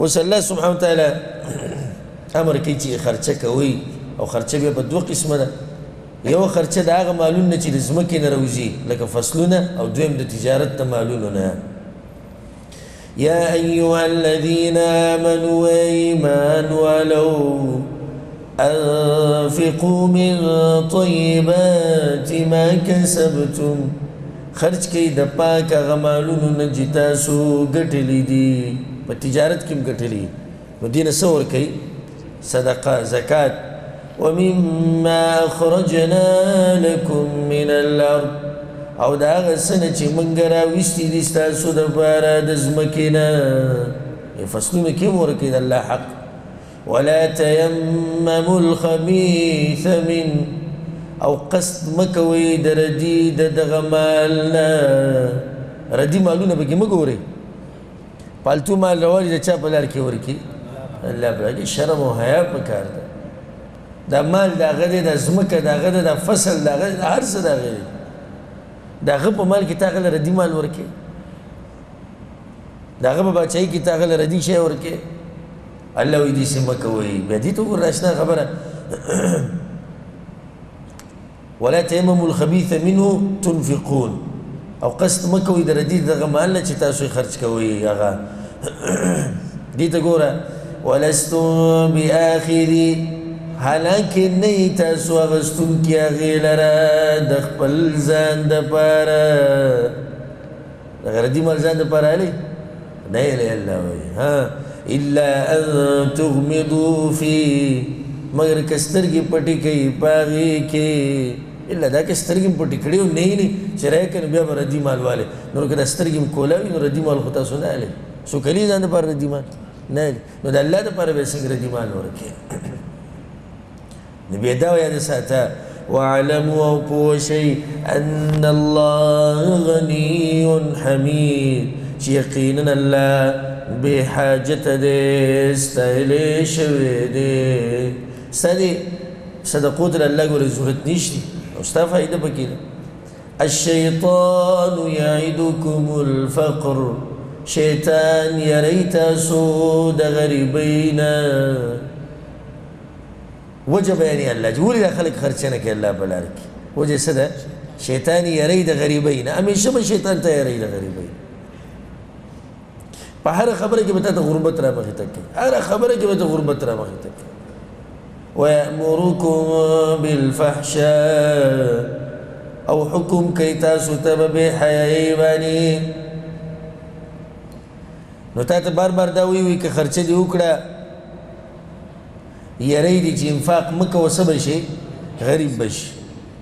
اوس الله سبحانه وتعالی امر کوي چې خرچه کوئ او خرچه بیا په دوه قسمه ده یو خرچه د هغه مالونه چې د ځمکې نه راوځي لکه فصلونه او دویم د تجارت د مالونو نه يا أيها الذين آمنوا إيمان ولو أنفقوا من طيبات ما كسبتم خرج کئی د پاک هغه مالونو نه چې تاسو ګټلي دي په تجارت کې هم ګټلي نو دې نه څه ورکوئ صدقه زکات ومما أخرجنا لكم من الأرض او دا هغه څه نه چې موږ راویستي دي ستاسو دپاره د ځمکې نه فصلونه کې هم ورکوئ د الله حق ولا تيمموا الخبيث من او قصد مکوئ د ردي د دغه مال نه ردي مالونه پکې مه ګورئ پالتو مال راوالي د چا په لار کې ورکړي الله پاک شرم او حیا پکار ده دا مال د هغه دی د ځمکه د هغه دی د فصل د هغه دی د هر څه د هغه دی د هغه په مال کې تا هغه له ردي مال ورکړي د هغه په باچایي کې تا هغه له ردي شی ورکړي الله وایي داسې مه کوئ بیا دې ته وګوره اشنا خبره ولا تيمموا الخبيث منه تنفقون او قصد مکوئ د ردي دغه مال نه چې تاسو یې خرج کوئ هغه دې ته ګوره ولستم بآخري حالانکې نه یې تاسو اخیستونکي هغې لره د خپل ځان دپاره دغه ردي مال ځان دپاره هلئ نه یې الله وایي إلا أن تغمضوا فيه مگر که سترګې پټې کوي په هغې کې الا دا که سترګې م پټې کړې او نه یې چې رایې که نو بیا به ردي مال والې نور که دا سترګې م کوله وي نو ردي مال خو تاسو نه هلئ څوک هلي ځان دپاره ردي مال نه هلي نو د الله دپاره به یې څنګه ردي مال ورکړې نو بیا دا یاد ساته واعلموا او پوه شئ ان الله غني حمید چې یقینا الله بے حاجت دے ستایلے شوی دے ستا دی صدقو در اللہ گولی ضرورت نیشتی او ستا فائدہ پکی دا الشیطان یعیدکم الفقر شیطان یریتا سود غریبینا وجہ بیانی اللہ جولی دا خلق خرچنے کے اللہ بلارکی وجہ صدا شیطان یرید غریبینا ہمیشہ با شیطان تا یرید غریبینا په هر خبره کې به تا ته غربت را مخې ته کوي هر خبره کې به ته غربت را مخې ته کوي ویأمرکم بالفحشاء او حکم کوي تاسو ته به بې حیایۍ باندې نو تا ته بار بار دا وی که خرچه دې وکړه یری دې چې انفاق مه کوه څه به شي غریب به شي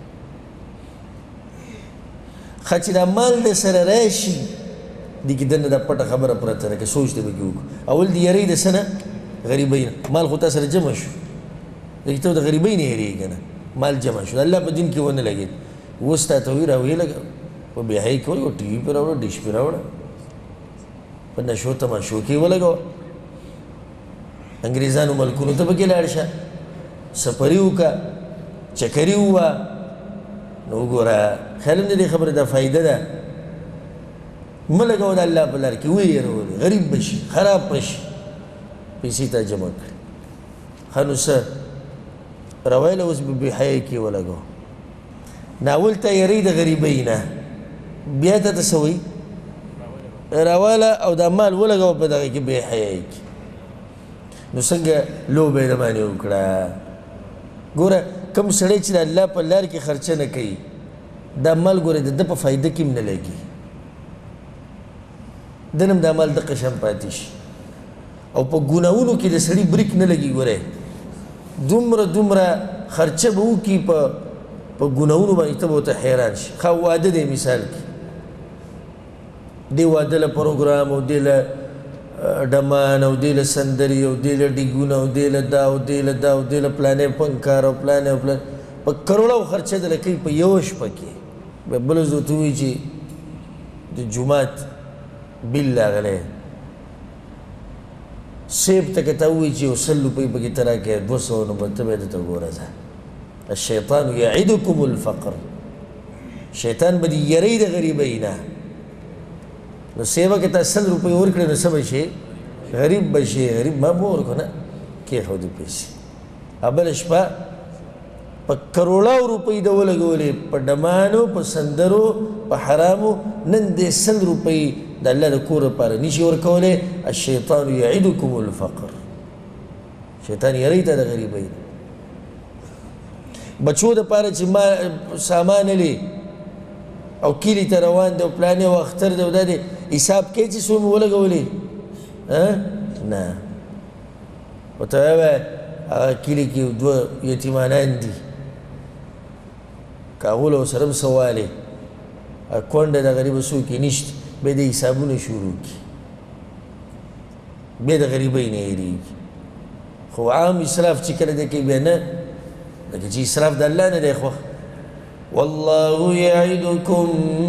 ښه چې دا مال د سره راشي دی که دنه دا پټه خبره پرته ده که سوچ دی بکی وکړو اول دی یری د څه نه غریبۍ نه مال خو تا سره جمع شو لکه ته د غریبۍ نه هېرېږي که نه مال جمع شو د الله په دین کې ونه لګېد اوس تا ته وایي راویې لګوه په بې حیایي کې ولګوه ټي وي پې راوړه ډش پې راوړه په نشو تماشو کې ولګوه انګریزانو ملکونو ته پکې لاړ شه سفري وکړه چکري ووه نو وګوره خیال هم د دې خبرې دا فایده ده مه لګوه د الله په لار کې ویېرولې غریب به شي خراب به شي پیسې تا جمع کړي ښه نو څه روایله اوس به بې حیایي کې ولګوه ناول ته یری د غریبۍ نه بیا ته ته څه وایي راواله او دا مال ولګوه په دغه کې بې حیایي کې نو څنګه لوبه یې دباندې وکړه ګوره کوم سړی چې د الله په لار کې خرچه نه کوي دا مال ګوره د ده په فایده کې هم نه لګي دنم دا مال دقه شان پاتې شي او په ګناهونو کې د سړي بریک نه لګي ګوره دومره دومره خرچه به وکړي په ګناهونو باندې ته به ورته حیران شي ښه واده دی مثال کې دې واده له پروګرام او دې له ډمان او دې له سندري او دې له ډیګونه او دې له دا او دې له دا او دې له پلانې فنکار او پلانې او پلان په کروڑو خرچه دله کوي په یوه شپه کې بیا بله ورځ ورته وایي چې د جومات بیل راغلی سیب ته که ته ووایي چې یو 100 روپۍ پکې ته راکړې 200 نو به ته به درته ګوره ځه الشیطان یعدکم الفقر شیطان به دې یری د غریبۍ نه نو سیبه که تا 100 روپۍ ورکړې نو څه به شي غریب بشي غریب ما مور کو نه کېښودې پیسې بله شپه په کروڑاو روپۍ د ولګولې په ډمانو په سندرو په حرامو نن دې 100 روپۍ د الله د کور لپاره نشي ورکولی الشیطان یعدکم الفقر شیطان یری ته د غریبۍ بچو دپاره چې ما سامان لې او کلي ته روان دی او پلانې او اختر دی او دا دی حساب کوې چې څو مې ولګولې نه ورته ووایه هغه کلي کې 2 یتیمانان دي که هغو له ورسره هم څه والې کونډه د غریبه څوک یې نشته بیا د حسابونه شروع کړي بیا د غریبۍ نه هېرېږي خو عام اسراف چې کله دی کوي بیا نه لکه چې اسراف د الله نه دی خوښ والله يعدكم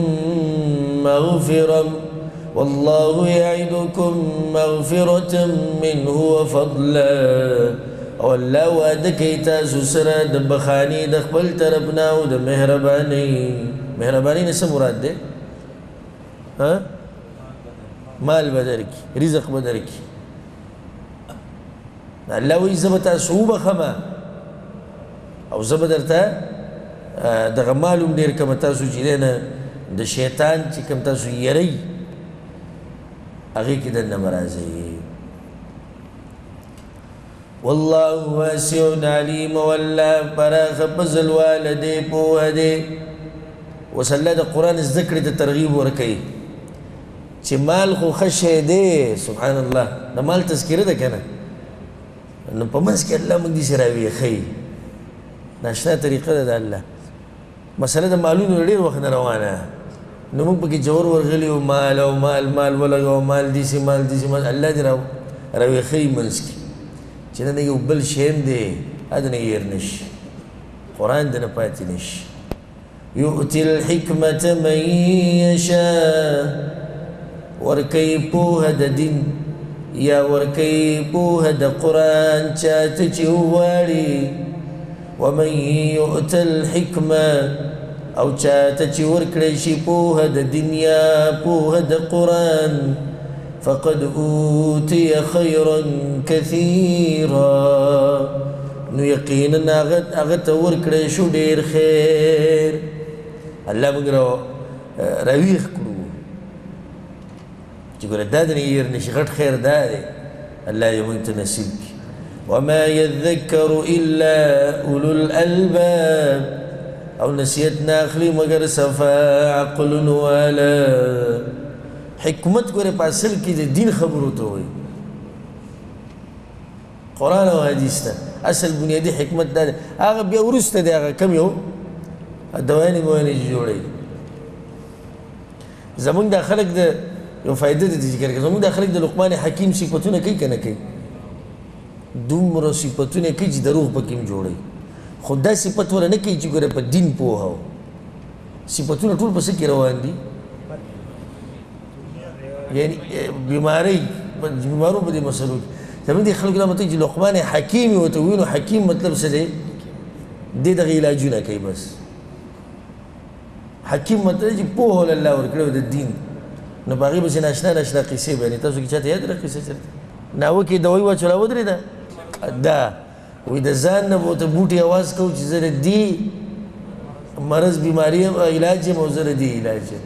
مغفرة والله يعدكم مغفرة منه وفضلا او الله وعده کوي تاسو سره د بخاني د خپل طرف نه او د مهرباني نه څه مراد دی مال به درکړي رزق به درکړي الله وایي زه به تاسو وبخمه او زه به درته دغه مال هم ډېر کمه تاسو چې دی نه د شیطان چې کوم تاسو یری هغې کې دننه مه راځئ والله واسع علیم والله پراخه فضل واله دی پوهه دی اوس الله د قرآن زده کړې ته ترغیب ورکوي چې مال خو ښه شی دی سبحان الله د مال تذکره ده که نه نو په منځ کې الله موږ داسې راویښوي ناشنا طریقه ده د الله مسله د مالونو ډېر وخت نه روانه نو موږ پکې جوور ورغلي او مال او مال مال ولګوه مال داسې مال داسې مال الله دې راویښوي منځ کې چې نه یو بل شی هم دی هغه نه هېر نه شي قرآن دې نه پاتې نه شي یؤتي الحکمة من یشاء ورکوي پوهه د دین یا ورکوي پوهه د قرآن چاته چې وغواړي ومن یؤت الحکمة او چاته چې ورکړی شي پوهه د دنیا پوهه د قرآن فقد اوتی خیرا کثیرا نو یقینا هغه ته ورکړی شو ډېر خیر الله موږ راویښ کړو چې ګوره دا د نه هېر نه شي غټ خیر دا دی الله دې موږ ته نصیب کړي وما يذكر إلا أولو الألباب او نصیحت نه اخلي مگر صفا عقل والا حکمت ګوره په اصل کې د دین خبرو ته وایي قرآن او حدیث ته اصل بنیادي حکمت دا دی هغه بیا وروسته دی هغه کم یو دوانې موانې چې جوړوي زمونږ دا خلک د یو فایده د ذکر کوي زمونږ دا خلک د لقمان حکیم صفتونه کوي که نه کوي دومره صفتونه کوي چې دروغ پکې هم جوړوي خو دا صفت وله نه کوي چې ګوره په دین پوهه و صفتونه ټول په څه کې روان دي یعنی بیمارۍ بیمارو په دې مسلو کې زمونږ دې خلکو دا مطلب چې لقمان حکیم یې ورته ووایي نو حکیم مطلب څه دی دې دغه علاجونه کوي بس حکیم مطلب چې پوهه وله الله ورکړی د دین نو په هغې پسې ناشنا ناشنا قیسې بیانې تاسو کې چاته یاد ده قیسه چېرته ناوه کې دوایي واچوله ودرېده دا وایي د ځان نه به ورته بوټي اواز کوو چې زه د دې مرض بیماري علاج یم او زه د دې علاج یم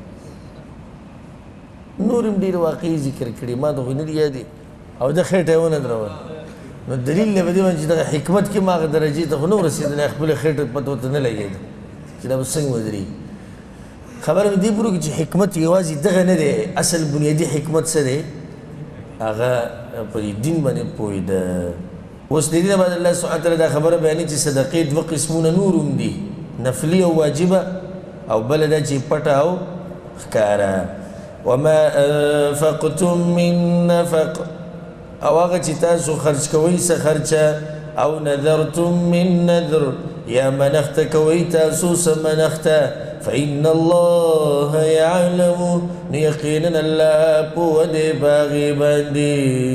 نور هم ډېر واقعي ذکر کړي ما ته خو نه دي یادې او ده خېټه یې ونه درول نو دلیل دی په دې باندې چې دغه حکمت کې ما هغه درجې ته خو نه ورسېدلی خپله خېټه پته ورته نه لګېده چې دا به څنګه ودرېږي خبره مې دې پورې چې حکمت یوازې دغه نه دی اصل بنیادي حکمت څه دی هغه په دین باندې پوهېده اوس د دې نه بعد الله سبحانه وتعالی دا خبره بیانوي چې صدقې 2 قسمونه نور هم دي نفلي او واجبه او بله دا چې پټه او ښکاره وما انفقتم من نفق او هغه چې تاسو خرج کوئ څه خرچه او نذرتم من نذر یا منښته کوئ تاسو څه منښته فإن الله يعلم نو یقینا الله پوه دی په هغې باندې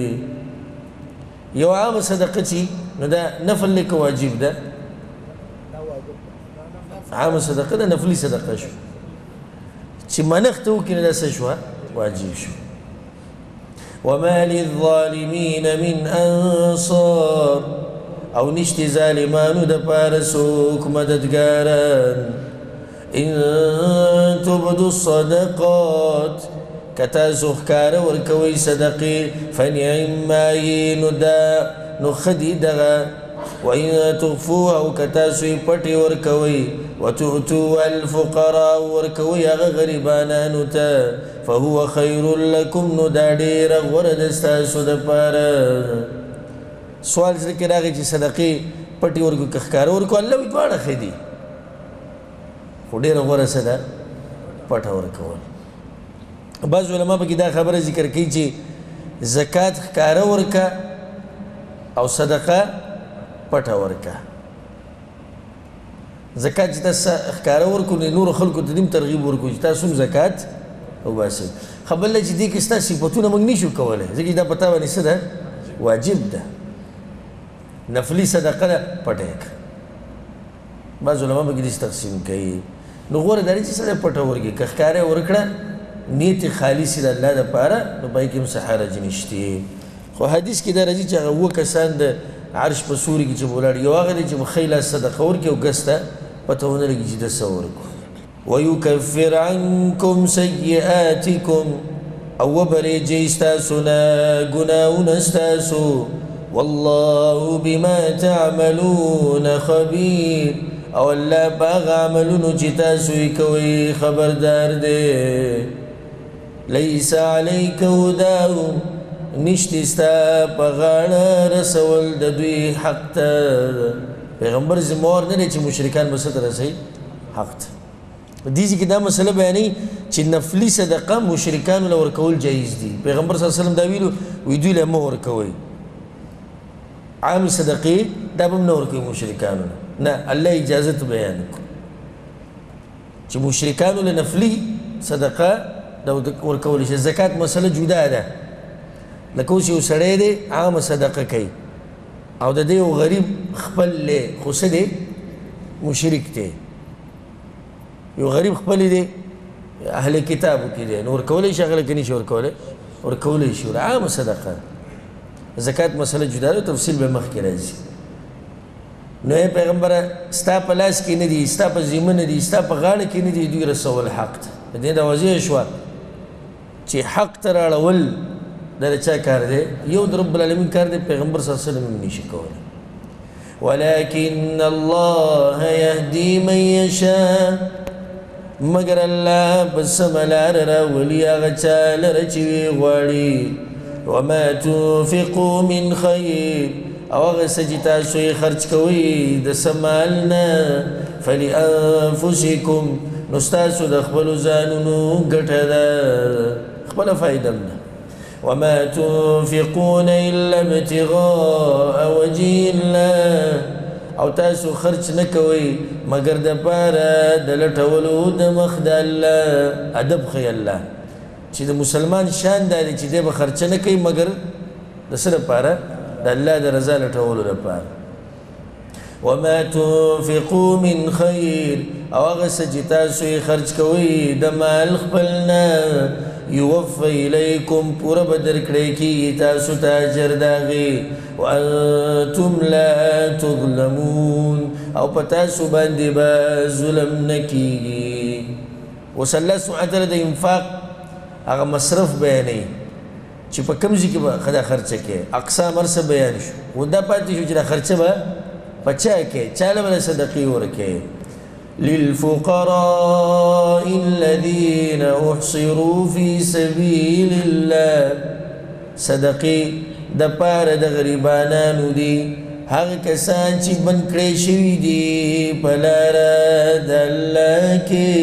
یو عامه صدقه چې نو دا نفل دی که واجب ده عامه صدقه ده نفلي صدقه شو چې منښته وکړي نو دا څه شوه واجب شو وما للظالمين من انصار او نشت ظالمانو د پاره څوک مددګاران ان تبدوا الصدقات کتاسو ښکاره ورکوئ صدقې فنعما یې نو ښه دي دغه وإن تخفوها او کتاسو یې پټې ورکوئ وتؤتوا الفقراء ورکوئ هغه غریبانانو ته فهو خیر لکم نو دا ډېره غوره ده ستاسو دپاره سوال زړه کې راغی چې صدقې پټې ورکړو که ښکاره ورکړو الله وایي دواړه ښه دي خو ډېره غوره څه ده پټه ورکول بعض علما پکې دا خبره ذکر کوي چې زکات ښکاره ورکه او صدقه پټه ورکه زکات چې تاسو ښکاره ورکړو نو نورو خلکو ته دې ترغیب ورکړو چې تاسو هم زکات وباسئ خبر له چې دې کې ستا صفتونه موږ نشو کولی ځکه دا په تا باندې څه ده واجب ده نفلي صدقه ده پټه یې کړه بعض علما پکې داسې تقسیم کوي نو غوره دا دی چې سړی پټه ورکړي که ښکاره یې ورکړه نیت یې خالص د الله دپاره نو په هغې کې هم څه حرج نشتې خو حدیث کې دا راځي چې هغه اووه کسان د عرش په سوري کې چې ولاړ یو هغه دی چې په ښی لاس صدقه ورکړي او ګس ته پته ونه لګي چې ده څه ورکړو ويكفر عنكم سيئاتكم او وبرېږي ستاسو نه ګناهونه ستاسو والله بما تعملون خبير او الله په هغه عملونو چې تاسو یې کوئ خبردار دی لیس علیک هداهم نشته ستا په غاړه رسول د دوی حق ته پیغمبر ذمهوار نه دی چې مشرکان به څه ته رسوي حق ته په دې کې دا مسله بیانوي چې نفلي صدقه مشرکانو له ورکول جایز دي پیغمبر صلی الله علیه وسلم دا ویلو وایي دوی له مه ورکوئ عامې صدقې دا به هم نه ورکوي مشرکانو نه الله اجازت بیان کړو چې مشرکانو له نفلي صدقه دا ورکولی شي زکات مسله جدا ده لکه اوس یو سړی دی عامه صدقه کوي او د دې یو غریب خپل دی خو څه دی مشرک دی یو غریب خپل دی اهل کتابو کې دی نو ورکولی شي هغه له کې نشي ورکولی شي عامه صدقه زکات مسله جدا ده تفصیل به مخکې راځي نو ای پیغمبره ستا په لاس کې نه دي ستا په ذمه نه دي ستا په غاړه کې نه دي دوی رسول حق ته د دې دا واضح شوه چې حق ته راړول دا د چا کار دی یو د رب العالمین کار دی پیغمبر صلی الله علیه وسلم نشي کولی ولكن الله يهدي من يشاء مگر الله په سمه لاره راولي هغه چا لره چې ویې غواړي وما تنفقوا من خير او هغه څه چې تاسو یې خرج کوئ د څه مال نه فلانفسکم نو ستاسو د خپلو ځانونو ګټه ده خپله فایده هم ده وما تنفقون الا ابتغاء وجه الله او تاسو خرج نه کوئ مګر دپاره د لټولو د مخ د الله ادب ښیي الله چې د مسلمان شان دا دی چې دی به خرچه نه کوي مګر د څه لپاره د الله د رضا لټولو لپاره وما تنفقوا من خیر او هغه څه چې تاسو یې خرج کوئ د مال خپل نه یوفی الیکم پوره به درکړی کېږي تاسو ته اجر د هغې وانتم لا تظلمون او په تاسو باندې به ظلم نه کېږي اوس الله سبحانه وتعالی د انفاق هغه مصرف بیانوي چې په کوم ځای کې به دا خرچه کوي اقسام هر څه بیان شو و دا پاتې شو چې دا خرچه به په چا کوي چا له به صدقې ورکوي للفقراء الذين احصروا في سبيل الله صدقې د پاره د غریبانانو دي هغه کسان چې بند کړی شوي دي په لاره د الله کې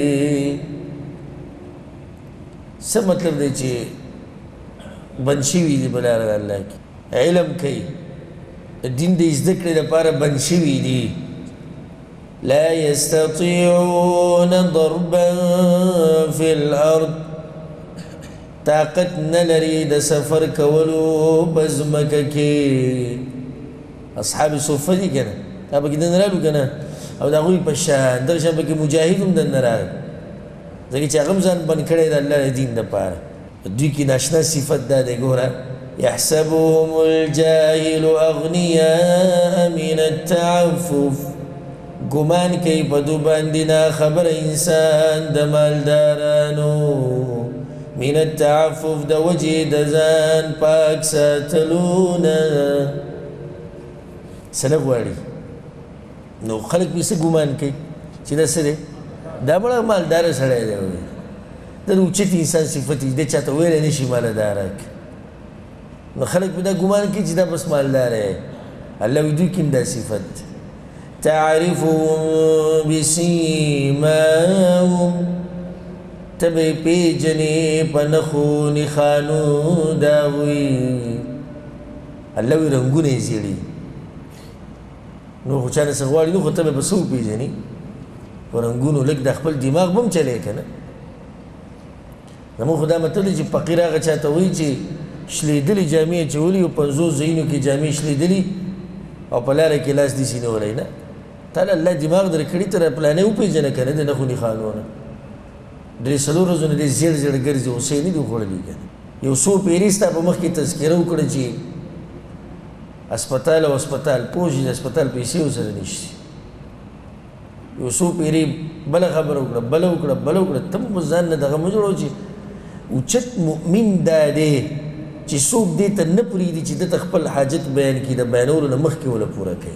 څه مطلب دی چې بند شوي دي په لاره د الله کې علم کوي دین د زده کړې لپاره بند شوي دي لا يستطيعون ضربا في الارض طاقت نه لري د سفر کولو په ځمکه کې اصحاب صفه دي که نه دا پکې دننه رالو که نه او د هغوی په شان دغه شان پکې مجاهد هم دننه راغی ځکه چې هغه هم ځان بند کړی د الله د دین دپاره دوی کی ناشنا صفت دا دی ګوره يحسبهم الجاهل أغنياء من التعفف ګمان کوي په دو باندې نا خبر انسان د مالدارانو من التعفف د وجې د ځان پاک ساتلو نه څه نه غواړي نو خلک به څه ګمان کوي چې دا څه دی دا بڑا مالدار سړی دی د اوچت انسان صفت دی چاته ویلی نه شي مالدارک نو خلک به دا ګمان کوي چې دا بس مالدار دی الله وی دوی کې هم دا صفت تعرفهم بسیماهم تبې پیژنې په نښو نښانو د هغوی الله وی رنګونه یې زیړي نو خو چا نه څه غواړي نو خو ته به په څه وپېژنې په رنګونو لږ د خپل دماغ به هم چلی که نه زموږ خو دا مطلب دی چې فقیر هغه چاته وایي چې شلېدلې جامې یې اچولي او 50 ځایونو کې جامې شلېدلي او په لاره کې لاس داسې نیولی نه تا له الله دماغ در کړي ته پلانې وپېژنه که نه د نښو نښانو نه درې څلور ورځونه دې زیړ زیړ ګرځي غوسې نه دي خوړلي که نه یو څو پیرې ستا په مخ کې تذکره وکړه چې اسپتال او اسپتال پوه شي د اسپتال پیسې ورسره نشته یو څو پیرې بله خبره وکړه بله وکړه بله وکړه ته هم ځان نه دغه مه جوړوه چې اوچت مؤمن دا دی چې څوک دې ته نه پرېږدي چې ده ته خپل حاجت بیان کړي د بیانولو نه مخکې وله پوره کوي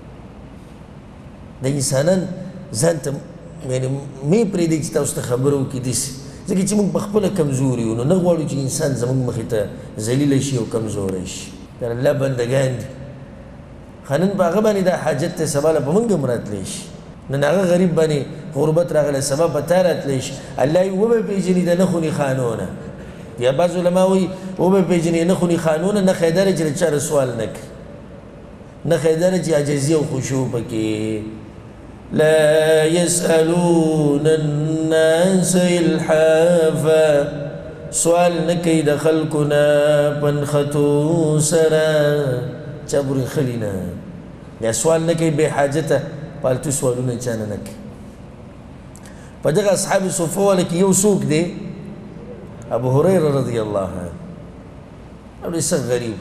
د انسانان ځان ته یعنې مې پرېږدئ چې تاسو ته خبره وکړي داسې ځکه چې موږ پخپله کمزوري یو نو نه غواړو چې انسان زموږ مخې ته ذلیله شي او کمزوری شي د الله بندګان دي ښه نن په هغه باندې دا حاجت دی سبا له په موږ هم راتلی شي نن هغه غریب باندې غربت راغلی سبا په تا راتلی شي الله یې وبه پېژني د نښو نښانو نه یا بعض علما وایي وبه پېژني نښو نښانو نه نښه یې دا دی چې د چا سوال نه کوي نښه یې دا دی چې عاجزي او خشوع پکې لا يسألون الناس الحافا سوال نکی د خلقنا پنخطو سرا چبر خلینا یا سوال نکی بے حاجتا پالتو سوالونه چانا نکی پا دغا اصحاب صفو والا کی یو سوک دے ابو هريره رضی اللہ عنہ ابو سخ غریب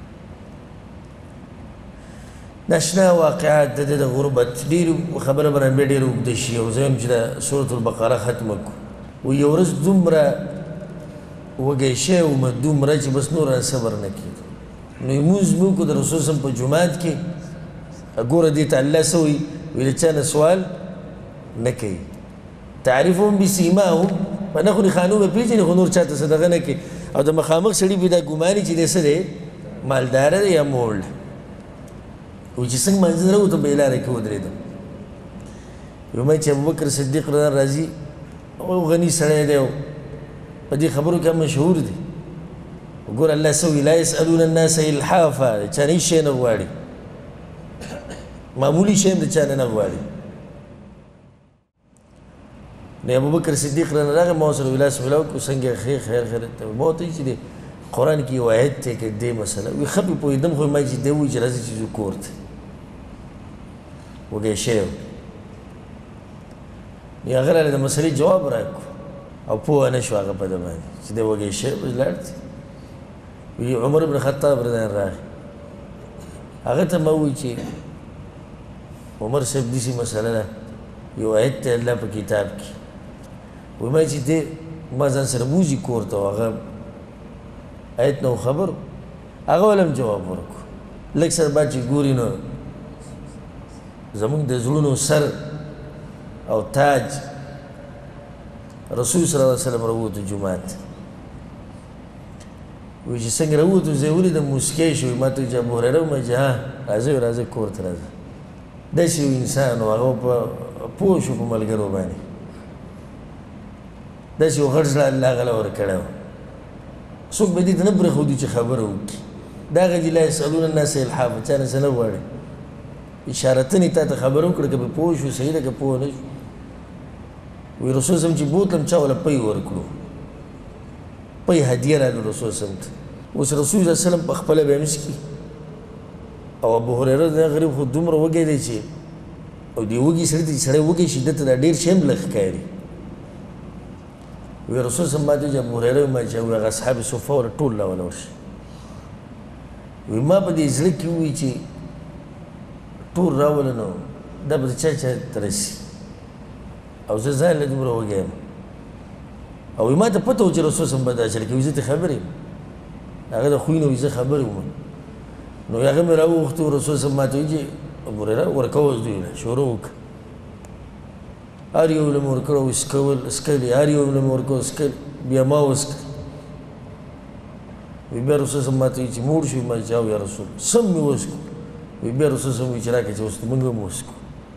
ناشنا واقعات د غربت ډېر خبره به رانبې ډېر اوږده شي او زه یم چې د سورة البقره ختمه کړو و یو ورځ دومره وږی شوی وم دومره چې بس نور رانه صبر نه کېدو نو لمونځ مې وکړو د رسول صم په جومات کې ګوره دې ته الله څه وایي وایي له چا نه سوال نه کوي تعریفهم بسیماهم په نښو نښانو به پېژني خو نور چاته څه دغه نه کوي او د مخامخ سړي به دا ګماني چې دی څه دی مالداره دی یا موړ دی وی چې څنګه منځ نه راووتم په یې لاره کې ودرېدم وایي چې ابوبکر صدیق رضا راځي او غني سړی دی په دې خبرو کې هم مشهور دی وګوره الله څه وایي لا یسألون الناس الحافا د چا نه هېڅ شی نه غواړي معمولي شی هم د چا نه غواړي نو ابوبکر صدیق رضا راغی ما ورسره ویلا سمیلا وکړو څنګه خیر خیر خیر ما ورته وایي چې د قرآن کې یو آیت دی که دې مسله وایي ښه پې پوهېدم خو ما چې دی وایي چې راځه چې ځو کور ته وږی شوی نو هغه راله د مسلې جواب راکړو او پوه نه شو هغه په ده باندې چې دی وږی شوی اوس لاړ دی وایي عمر بن خطاب رضی راغی هغه ته ما ووایي چې عمر صاحب داسې مسله ده یو آیت دی الله په کتاب کې وایي ما چې دی ما ځان سره بوځي کور ته هغه آیت نو خبر هغه ولم جواب ورکړو لږ سر بعد چې ګوري نو زمونږ د زړونو سر او تاج رسول صلی الله علیه وسلم راووتو جومات وایي چې څنګه راووتو زه یې ولیدم موسکی شو ما ته وایي چې ابو هریره ومه چې ها راځه راځه کور ته راځه داسې یو انسان و هغه پوه شو په ملګرو باندې داسې یو غټ زړه الله هغه له ورکړی و څوک به دې ته نه پرېښودي چې خبره وکړي دا هغه دي لا یسألون الناس الحافا چا نه څه نه غواړي اشارتن تا ته خبره وکړه که به پوه شو صحیح ده که پوه نه شو وایي رسول صم چې بوتلم چا وله پی ورکړو پی هدیه رالو رسول صم ته اوس رسول صلی وسلم په خپله به همس کي او ابو هریره دا غریب خو دومره وږی دی چې او دې وږي سړي ته چې سړی وږی شي ده ته دا ډېر شی هم لږ ښکاري وی رسول صلی الله علیه وسلم ابو هريره ما چې هغه اصحاب صفه ور ټول لا ولا ورشي وی ما په دې ځل کې وی چې ټول راول نو دا به چا ترسي او زه ځان له دومره وګیم او ما ته پته و چې رسول صلی الله علیه وسلم کې زه خبرې هغه د خوینو زه خبرې وم نو هغه مې راوغوښتو رسول صلی الله علیه وسلم چې ابو هريره ورکوه دوی له شروع وکړه هر یو له مې ورکړه وسکلې هر یو له مې ورکړه وسکلې بیا ما وسکل وی بیا رسول صلی الله علیه وسلم چې موړ شو ما چې یا رسول سم مې وسکو وی بیا رسول صلی الله علیه وسلم چې راکړه چې اوس موږ هم وسکو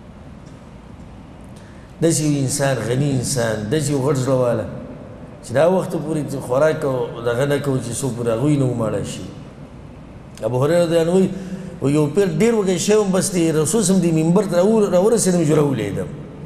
داسې یو انسان غني انسان داسې یو غټ زړه واله چې دا وخت پورې خوراک او دغه نه کوو چې څوک پرې هغوی نه وماړه شي ابو هريره رضی الله عنه وایي یو پیر ډېر وږی شوی وم بس د رسول صلی الله علیه وسلم دې منبر ته راورسېدم چې راولېدم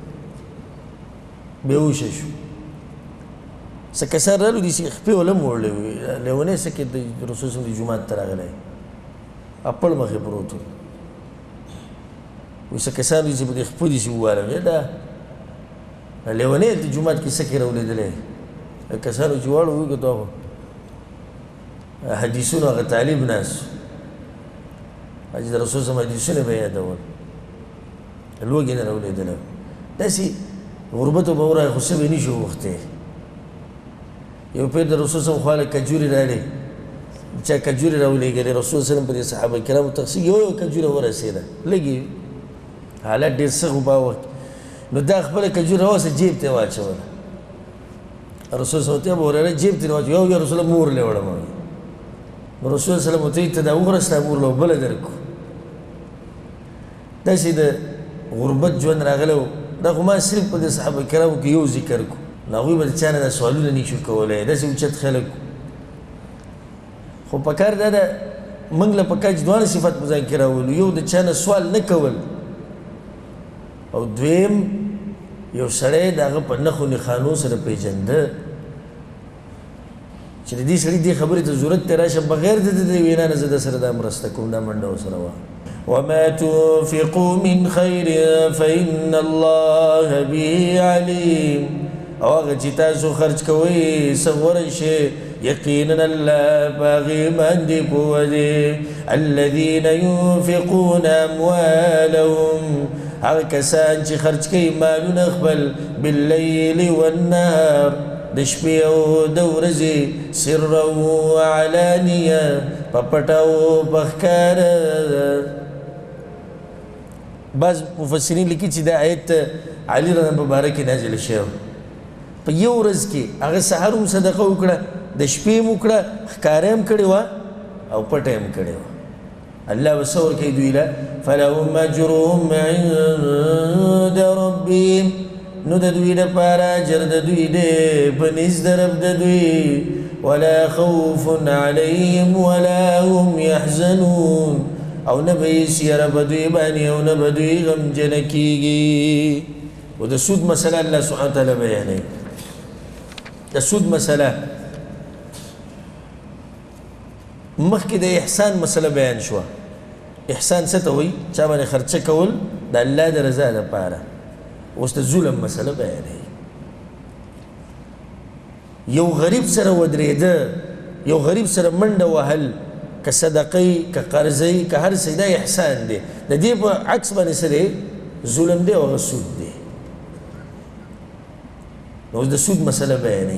بېهوشه شو څه کسان رالو داسې خپې وله م وړلی وي لیونی څه کې د رسول صلی الله علیه وسلم د جومات ته راغلی اپړ مخې پروت و وایي څه کسان دي چې په دې خپو داسې ووالم دا لیونی د جومات کې څه کې راولېدلی کسانو چې واړو وي که تا خو حدیثونو هغه طالب ناست چې د رسول صلی الله علیه وسلم حدیثونه به یادول لوږې نه راولېدلی داسې غربت او به ورغی خو څه به نه شي وغوښتی یو پیر د رسول صلی الله علیه وسلم خواله کجورې راړې چا کجورې راولېږلې رسول صلی الله علیه وسلم په دې صحابه کرامو تقسیم یو کجوره ورسېده لږې حالت ډېر سخت و په وخت نو دا خپله کجوره راوسته جیب ته یې واچوله رسول صلی الله علیه وسلم ابو هريره جیب ته یې واچوله یا رسول الله مور له وړم نو رسول صلی الله علیه وسلم ته دا وغورسته مور له بله درکړو داسې د غربت ژوند راغلی و دا خو ما صرف په دې صحابه کرامو کې یو ذکر کو نو هغوی به د چا نه دا سوالونه نه شو کولی داسې اوچت خلک خو په کار دا ده موږ له په کار چې دواړه صفت په ځان کې راولو یو د چا نه سوال نه کول او دویم یو سړی د هغه په نښو نښانو سره پیژنده چې د دې سړي دې خبرې ته ضرورت ته راشه بغیر د دې وینا نه زه در سره دا مرسته کوم دا منډه ورسره وه وما تنفقوا من خير فإن الله به عليم او هغه چې تاسو خرج کوئ څه غوره شی یقینا الله په هغې باندې پوه دی الذین ینفقون اموالهم هغه کسان چې خرج کوي مالونه خپل باللیل والنهار د شپې او د ورځې سرا وعلانیه په پټه او په ښکاره بعض مفسرین لیکي چې دا آیت علي رضی الله باره کې نازل شوی په یو ورځ کې هغه سحر هم صدقه وکړه د شپې هم وکړه ښکاره هم کړې وه او پټه هم کړې وه الله به څه ورکوي دوی له فلهم اجرهم عند ربهم نو د دوی دپاره اجر د دوی دی په نزد د رب د دوی ولا خوف علیهم ولا هم یحزنون او نه به هېڅ یره په دوی باندې او نه به دوی غمجنه کېږي و د سود مسله الله سبحانه وتعالی بیانوي د سود مسله مخکې د احسان مسله بیان شوه احسان څه ته وایي چا باندې خرچه کول د الله د رضا دپاره اوس د ظلم مسله بیانوي یو غریب سره ودرېده یو غریب سره منډه وهل که صدقې که قرضې که هر څه دا احسان دی د دې په عکس باندې څه دی ظلم دی او هغه سود دی نو اوس د سود مسله بیانوي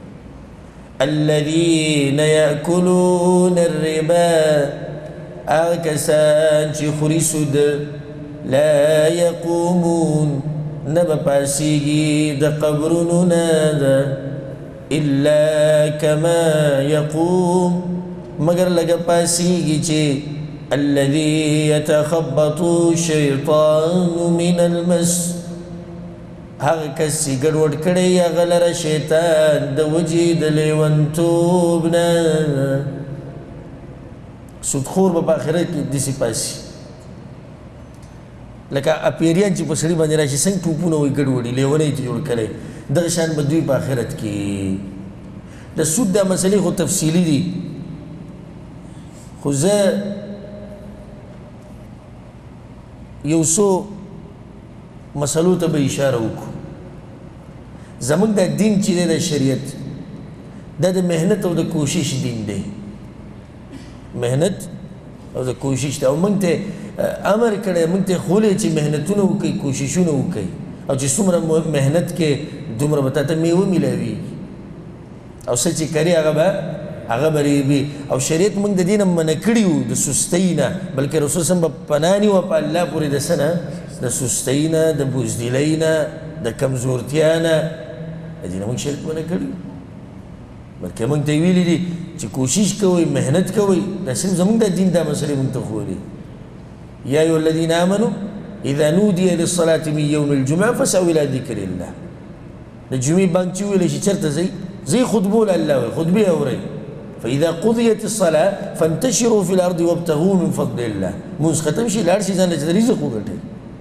الذين يأكلون الربا هغه کسان چې خوري سود لا يقومون نه به پاسېږي د قبرونو نه ده الا كما يقوم مگر لگا پاسیگی چه الذي يتخبط الشيطان من المس هغه کس چې ګډوډ کړی هغه لره شیطان د وجې د لیونتوب نه سودخور به په آخرت کې داسې پاسي لکه اپیریان چې په سړي باندې راشي څنګه ټوپونه وایي ګډوډي لیونی چې جوړ کړی دغه شان به دوی په آخرت کې د سود دا مسلې خو تفصیلي دي خو زه یو څو مسلو ته به اشاره وکړو زمونږ دا دین چې دی د شریعت دا د محنت او د کوشش دین دی محنت او د کوشش دی او موږ ته امر کړی موږ ته ښولی چې محنتونه وکړئ کوششونه وکړئ او چې څومره محنت کې دومره به تا ته میوه میلاویږي او څه چې کري هغه به ریبي او شریعت موږ د دې نه منع کړي وو د سستۍ نه بلکې رسول صلی به پناه نیوه په الله پورې د څه نه د سستۍ نه د بزدلۍ نه د کمزورتیا نه د دې نه موږ شریعت منع کړي وو بلکې موږ ته یې ویلي دي چې کوشش کوئ محنت کوئ دا صرف زموږ د دین دا مسلې موږ ته ښوولي یا ایها الذین آمنوا اذا نودي للصلاة من يوم الجمعة فاسعوا الى ذکر الله د جمعې بانک چې وویلی شي چېرته ځئ ځئ خطبو له الله وایي خطبې اورئ فإذا قضيت الصلاة فانتشروا في الأرض وابتغوا من فضل الله مونځ ختم شي لاړ شي ځان له چې رزق وګټئ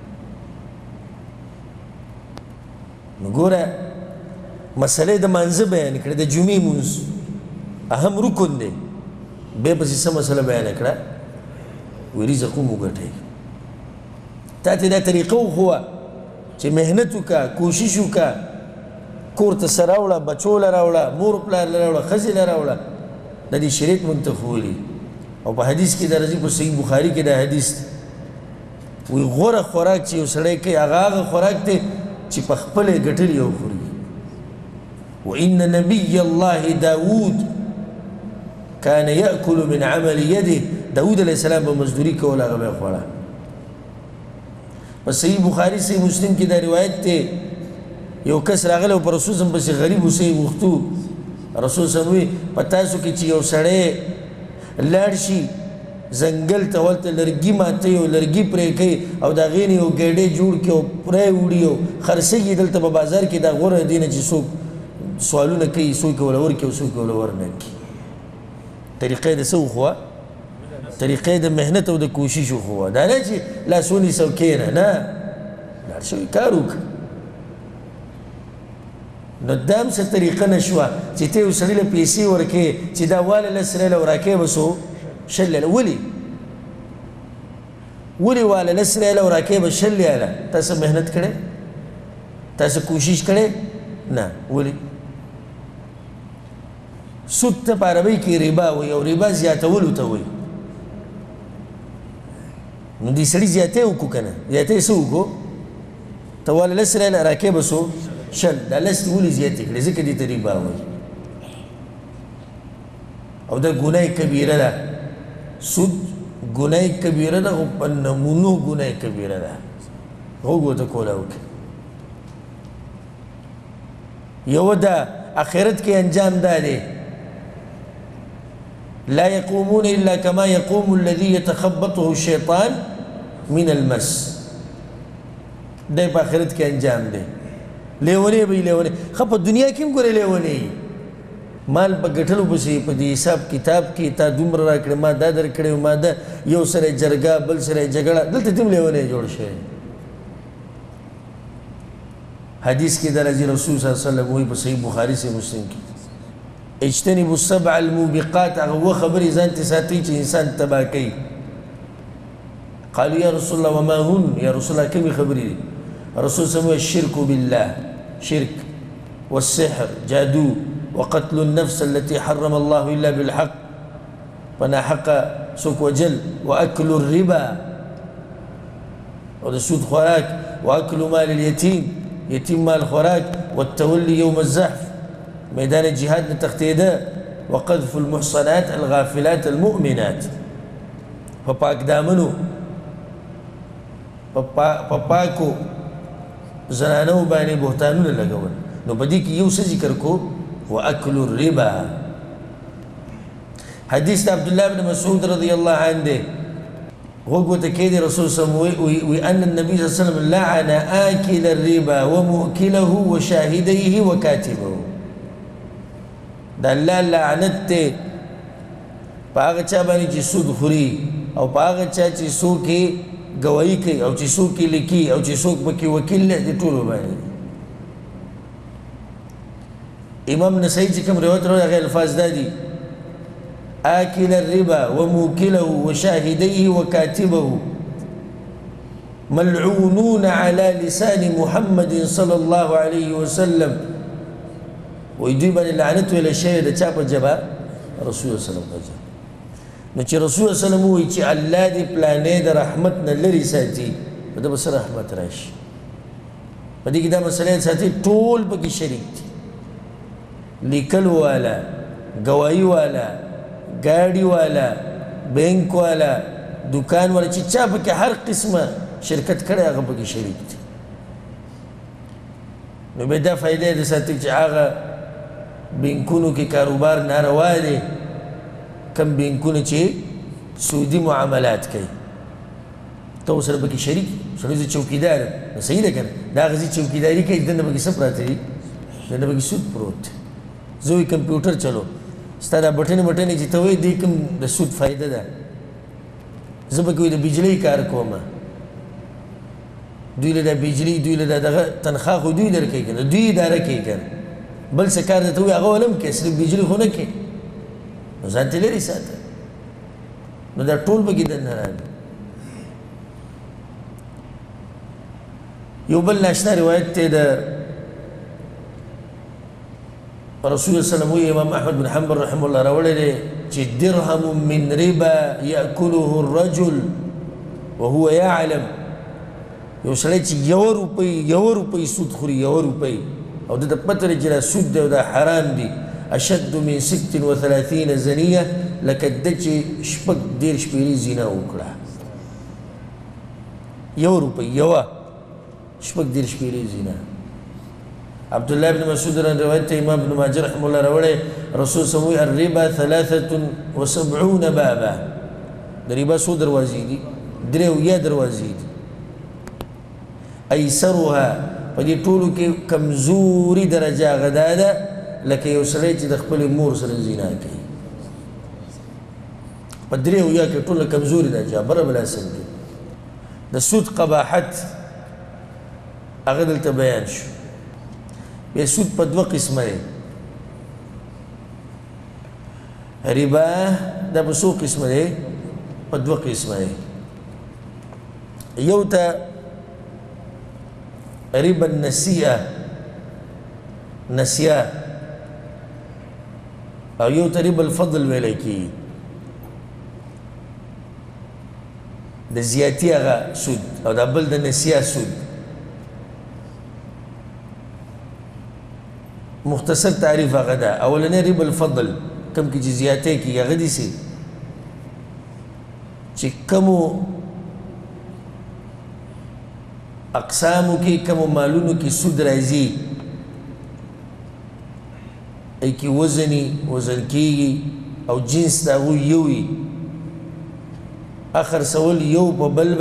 نو ګوره مسئلې د مانځه بیان کړه د جمعې مونځ اهم رکن دی بیا پسې څه مسله بیان کړه وایي رزق هم وګټئ تا ته دا طریقه وښوه چې محنت وکړه کوشش وکړه کور ته څه راوړه بچو له راوړه مور پلار له راوړه ښځې له راوړه دا دې شریعت موږ ته ښوولي او په حدیث کې دا راځي په صحیح بخاري کې دا حدیث وایي غوره خوراک چې یو سړی کوي هغه خوراک دی چې په خپله یې ګټلي او خوري وإن نبي الله داود كان يأكل من عمل يده داود علیه السلام به مزدوري کوله هغه به یې خوړه په صحیح بخاري صحیح مسلم کې دا روایت دی یو کس راغلی او په رسول صلی پسې غریب اوسئ غوښتو رسول صلی وایي په تاسو کې چې یو سړی لاړ شي ځنګل ته هلته لرګي ماتوي او لرګي پرې کوي او د هغې نه یو ګیډۍ جوړ کړي او پری وړي او خرڅوي دلته په بازار کې دا غوره دی نه چې څوک سوالونه کوي څوک یې وله ورکړي او څوک یې وله ورنه کړي طریقه یې د څه وښوه طریقه د محنت او د کوشش وښوه دا نه چې لاس ونیسه او کښېنه نه لاړ شوی کار وکړه نو دا هم څه طریقه نه شوه چې ته یو سړي له پیسې ورکړې چې دا واله لس ریاله او راکړې به څو شل ریاله ولې واله لس ریاله او راکړې به شل ریاله تاسو محنت کړی تاسو کوشش کړی نه ولې سود ته په عربۍ کې ربا وایي او ربا زیاتولو ته وایي نو دې سړي زیاتی وکړو که نه زیاتی څه وکړو ته واله لس ریاله راکړې به څو شل دا لس دې ولې زیاتې کړې ځکه دې ته ربا وایي او دا ګناه کبیره ده سود ګناه کبیره ده خو په نمونو ګناه کبیره ده غوږ ورته کوله وکړي یو د آخرت کې انجام دا دی لا يقومون إلا كما يقوم الذي يتخبطه الشيطان من المس دا په آخرت کې انجام دی لیونی به لیونی خو په دنیا کې هم ګورې لیونی مال په ګټلو پسې په دې حساب کتاب کې تا دومره راکړې ما دا درکړې ما دا یو سره جرګه بل سره جګړه دلته هم لیونی جوړ شوی حدیث کې دا راځي رسول صلی الله علیه وسلم وایي په صحیح بخاري سے مسلم کې اجتنبوا السبع الموبقات هغه اووه خبرې ځان ته ساتئ چې انسان تباه کوي قالوا یا رسول الله وما هن یا رسول الله کومې خبرې دي رسول صلی الله علیه وسلم الشرك بالله شرك والسحر جادو وقتل النفس التي حرم الله إلا بالحق فنا حق سوك وجل وأكل الربا وده سود خوراك وأكل مال اليتيم يتيم مال خوراك والتولي يوم الزحف ميدان الجهاد نتختيده وقذف المحصنات الغافلات المؤمنات فباك دامنو فباكو زنانو باني بهتانون لگون نو بديك يوسى ذكر کو وأكل الربا حديث عبد الله بن مسعود رضي الله عنه وقوة كيد رسول صلى الله عليه وسلم وأن النبي صلى الله عليه وسلم لعن آكل الربا ومؤكله وشاهديه وكاتبه دا الله لعنت پاغه چا باندې چې سود خوري او پاغه چا چې څوک گواہی کوي او چې څوک لیکي او چې څوک پکې وکیل دی ټول باندې امام نسائی چې کوم روایت راوړي هغه الفاظ دا دي آكل الربا وموكله وشاهديه وكاتبه ملعونون على لسان محمد صلى الله عليه وسلم وایي دوی باندې لعنت ویلی شوی د چا په ژبه رسول وسلم په ژبه نو چې رسول وسلم وایي چې الله دې پلانې د رحمت نه لرې ساتي په ده به څه رحمت راشي په دې کې دا مسله ساتي ټول پکې شریک دي لیکلو والا ګواهي والا ګاډي والا بینک والا دکان والا چې چا پکې هر قسمه شرکت کړی هغه پکې شریک دي نو بیا دا فایده یې د ساتي چې هغه بینکونو کې کاروبار ناروا دی کم بینکونه چې سودي معاملات کوي ته ورسره پکې شریک سړی زه چوکیدار یم صحیح ده که نه دا هغه زه چوکیداري کوي دننه پکې څه پراته دي دننه پکې سود پروت دی زه وایي کمپیوټر چلو ستا دا بټنې بټنې چې ته وایي دې کوم د سود فایده ده زه پکې وایي د بجلۍ کار کومه دوی له دا بجلي دوی له دا دغه تنخوا خو دوی درکوي که نه دوی اداره کوي که نه بل څه کار درته وایي هغه ولم کوي صرف بجلي خو نه کوي نو ځان ته لرې ساته نو دا ټول پکې دننه راغلي یو بل ناشنا روایت دی د رسول الله صلی الله علیه وسلم امام احمد بن حنبل رحمه الله راوړی دی چې درهم من ربا یاکله الرجل وهو یعلم یو سړی چې یوه روپۍ سود خوري یوه روپۍ او د ته پته لري چې دا سود دی او دا حرام دی اشد من 36 زنیه لکه ده چې 36 پیرې زنا وکړه یوه روپۍ یوه 36 پیرې زنا عبدالله بن مسعود روایت ته امام ابن ماجه رحمه الله راوړی رسول صلی الله علیه وسلم الربا 73 بابا د ربا څو دروازې دي 83 دروازې دي ایسرها په دې ټولو کې کمزوري درجه هغه دا ده لکه یو سړی چې د خپلې مور سره زنا کوي په 83 کې ټوله کمزوري درجه بره بل اصل کې د سود قباحت هغه دلته بیان شو بیا سود په دوه قسمه دی ربا دا په څو قسمه دی په دوه قسمه دی یو ته ربا النسیه نسیه او یو ته ربا الفضل ویلی کیږي د زیاتي هغه سود او دا بل د نسیه سود مختصر تعریف هغه ده اولنی ربا الفضل کم کې چې زیاتی کېږي هغه داسې چې کمو اقسامو کې کمو مالونو کې سود راځي ای کې وزن کېږي او جنس د هغوی یو وي خرڅول یو په بل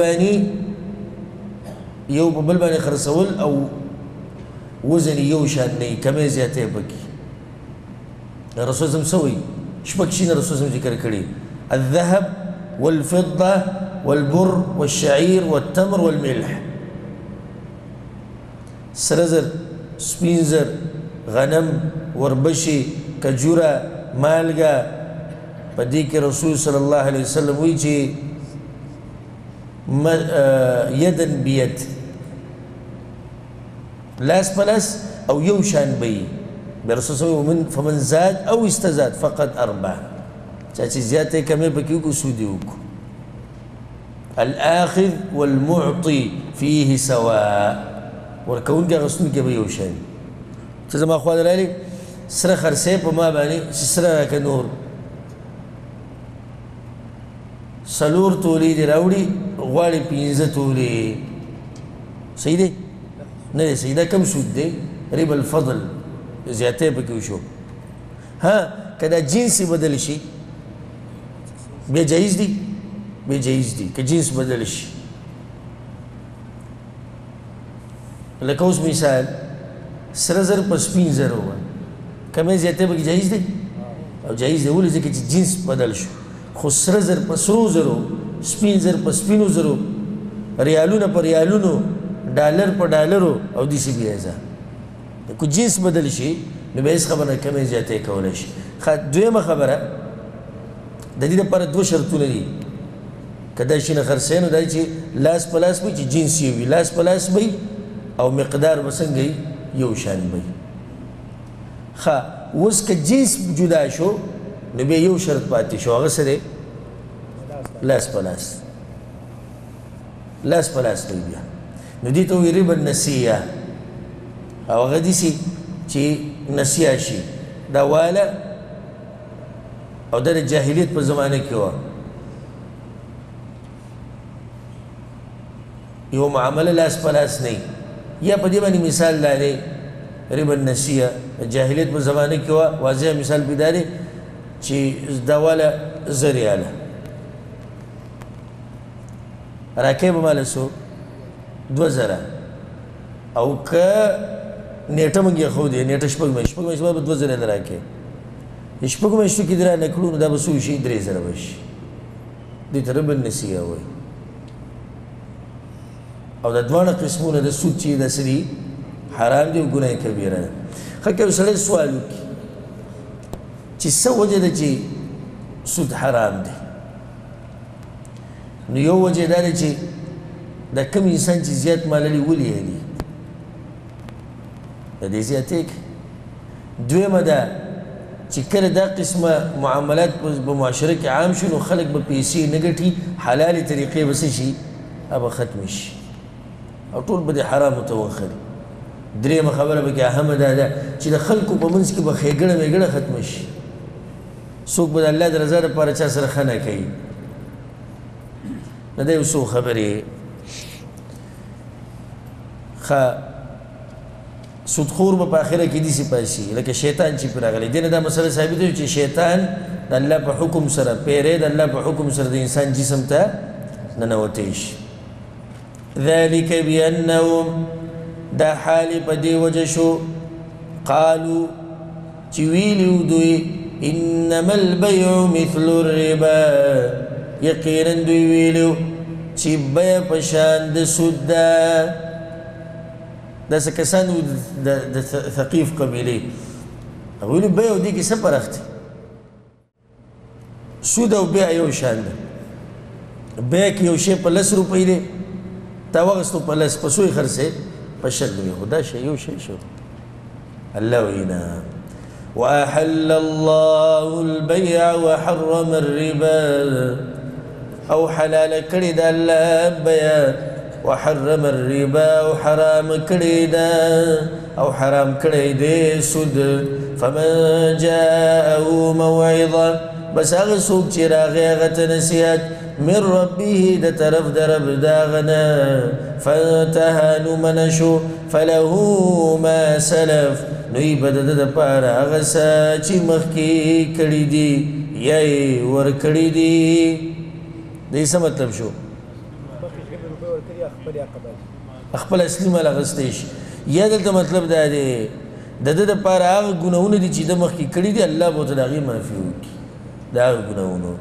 باندې خرڅول او وزن یو شان نه کمې زیاتې پکې رسول الله څه وایي شپږ شیونه رسول الله ذکر کړي الذهب والفضه والبر والشعير والتمر والملح سره زر سپین زر غنم وربشي کجوره مالګه په دې کې رسول صلی الله علیه وسلم وایي چې یدن بید لاس پلاس او یو شان بی برسول صلی اللہ علیہ وسلم فمن زاد او استزاد فقط اربع چاچی زیادتی کمی بکی کو سودی کو الاخذ والمعطی فیه سواء ورکون که غسون که بی یو شان چیزا ما خواد رالی سر خرسی پا ما بانی سر راک نور سلور تولی دی راوڑی غواړي 15 تولې صحیح دی نه دی صحیح دا کم سود دی ربا الفضل زیاتې پکې وشو ها که دا جنس بدل شي بیا جایز دی که جنس بدل شي لکه اوس مثال سره زر په سپین زر وه کمې زیاتې پکې جایز دی او جایز دی ولې ځکه چې جنس بدل شو خو سره زر په سرو زرو سپین زر په سپینو زرو ریالونه په ریالونو ډالر په ډالرو او داسې بیا ځه که جنس بدل شي نو بیا هېڅ خبره کمې زیاتې کولی شي دویمه خبره د دې لپاره دوه شرطونه دي که دا شي نه خرڅوي نو دا چې لاس په لاس وي چې جنس یې وي لاس په لاس وي او مقدار به څنګه یو شان وي ښه اوس که جنس جدا شو نو بیا یو شرط پاتې شو هغه څه دی لاس په لاس لاس په لاس دی بیا نو دې ته وایي ربا النسیه او هغه داسې چې نسیه شي دا واله او دا د جاهلیت په زمانه کې وه یو معامله لاس په لاس نه یا په دې باندې مثال دا دی ربا النسیه جاهلیت په زمانه کې وه واضح مثال پې دا دی چې دا واله زر ریاله راکې به ماله څو 2000 او که نیټه موږ یې ښودې نیټه شپږ میاشتې به 2000 نه راکې شپږ میاشتو کې دې را نه کړو نو دا به څو شي 3000 به شي دې ته ربا النسیه وایي او دا دواړه قسمونه د سود چې داسې دي حرام دي او ګناه کبیره ده ښه که یو سړی سوال وکړي چې څه وجه ده چې سود حرام دی نو یو وجه دا ده چې دا کوم انسان چې زیات ماللي ولې یې دي د دې زیاتې کوي دویمه ده چې کله دا قسمه معاملات په معاشره کې عام شي نو خلک به پیسې نه ګټي حلالې طریقې به څه شي هغه به ختمې شي او ټول به د حرامو ته وخلي درېیمه خبره به کې اهمه دا ده چې د خلکو په منځ کې به ښېګړه وېګړه ختمه شي څوک به د الله د رضا دپاره چا سره ښه نه کوي نه دا یو څو خبرې ښه سودخور به په آخره کې داسې پاسي لکه شیطان چې پرې راغلی دې نه دا مسله ثابته وي چې شیطان د الله په حکم سره پیری د الله په حکم سره د انسان جسم ته ننوتی شي ذلك بأنهم دا حال په دې وجه شو قالوا چې ویلي دوی انما البيع مثل الربا یقینا دوی ویلو چې بیه په شان د سود ده دا څه کسان د ثقیف قبیلې هغوی ویلي بیه او دې کې څه فرق دی سود او بیه یو شان ده بیه کې یو شی په 10 روپۍ دی تا واغستو په 10 په څو یې خرڅې په 100 روپۍ خو دا شی یو شی شو الله وینا وأحل الله البيع وحرم الربا او حلال کړی د الله بیع وحرم الربا او حرام کړی دا او حرام کړی دی سود فمن جاءه موعظه بس هغه څوک چې راغی هغه ته نصیحت من ربه د طرف د رب داغنا فانتهى نو منشو فله ما سلف نوی به د ده دپاره هغه څه چې مخکې کړي دي یا یې ورکړي دي دې څه مطلب شو خپل اصلي مال اخیستی شي یا دلته مطلب دا دی د ده دپاره هغه ګناهونه دي چې د مخکې کړي دي الله به ورته د هغې معافي وکړي د هغه ګناهونو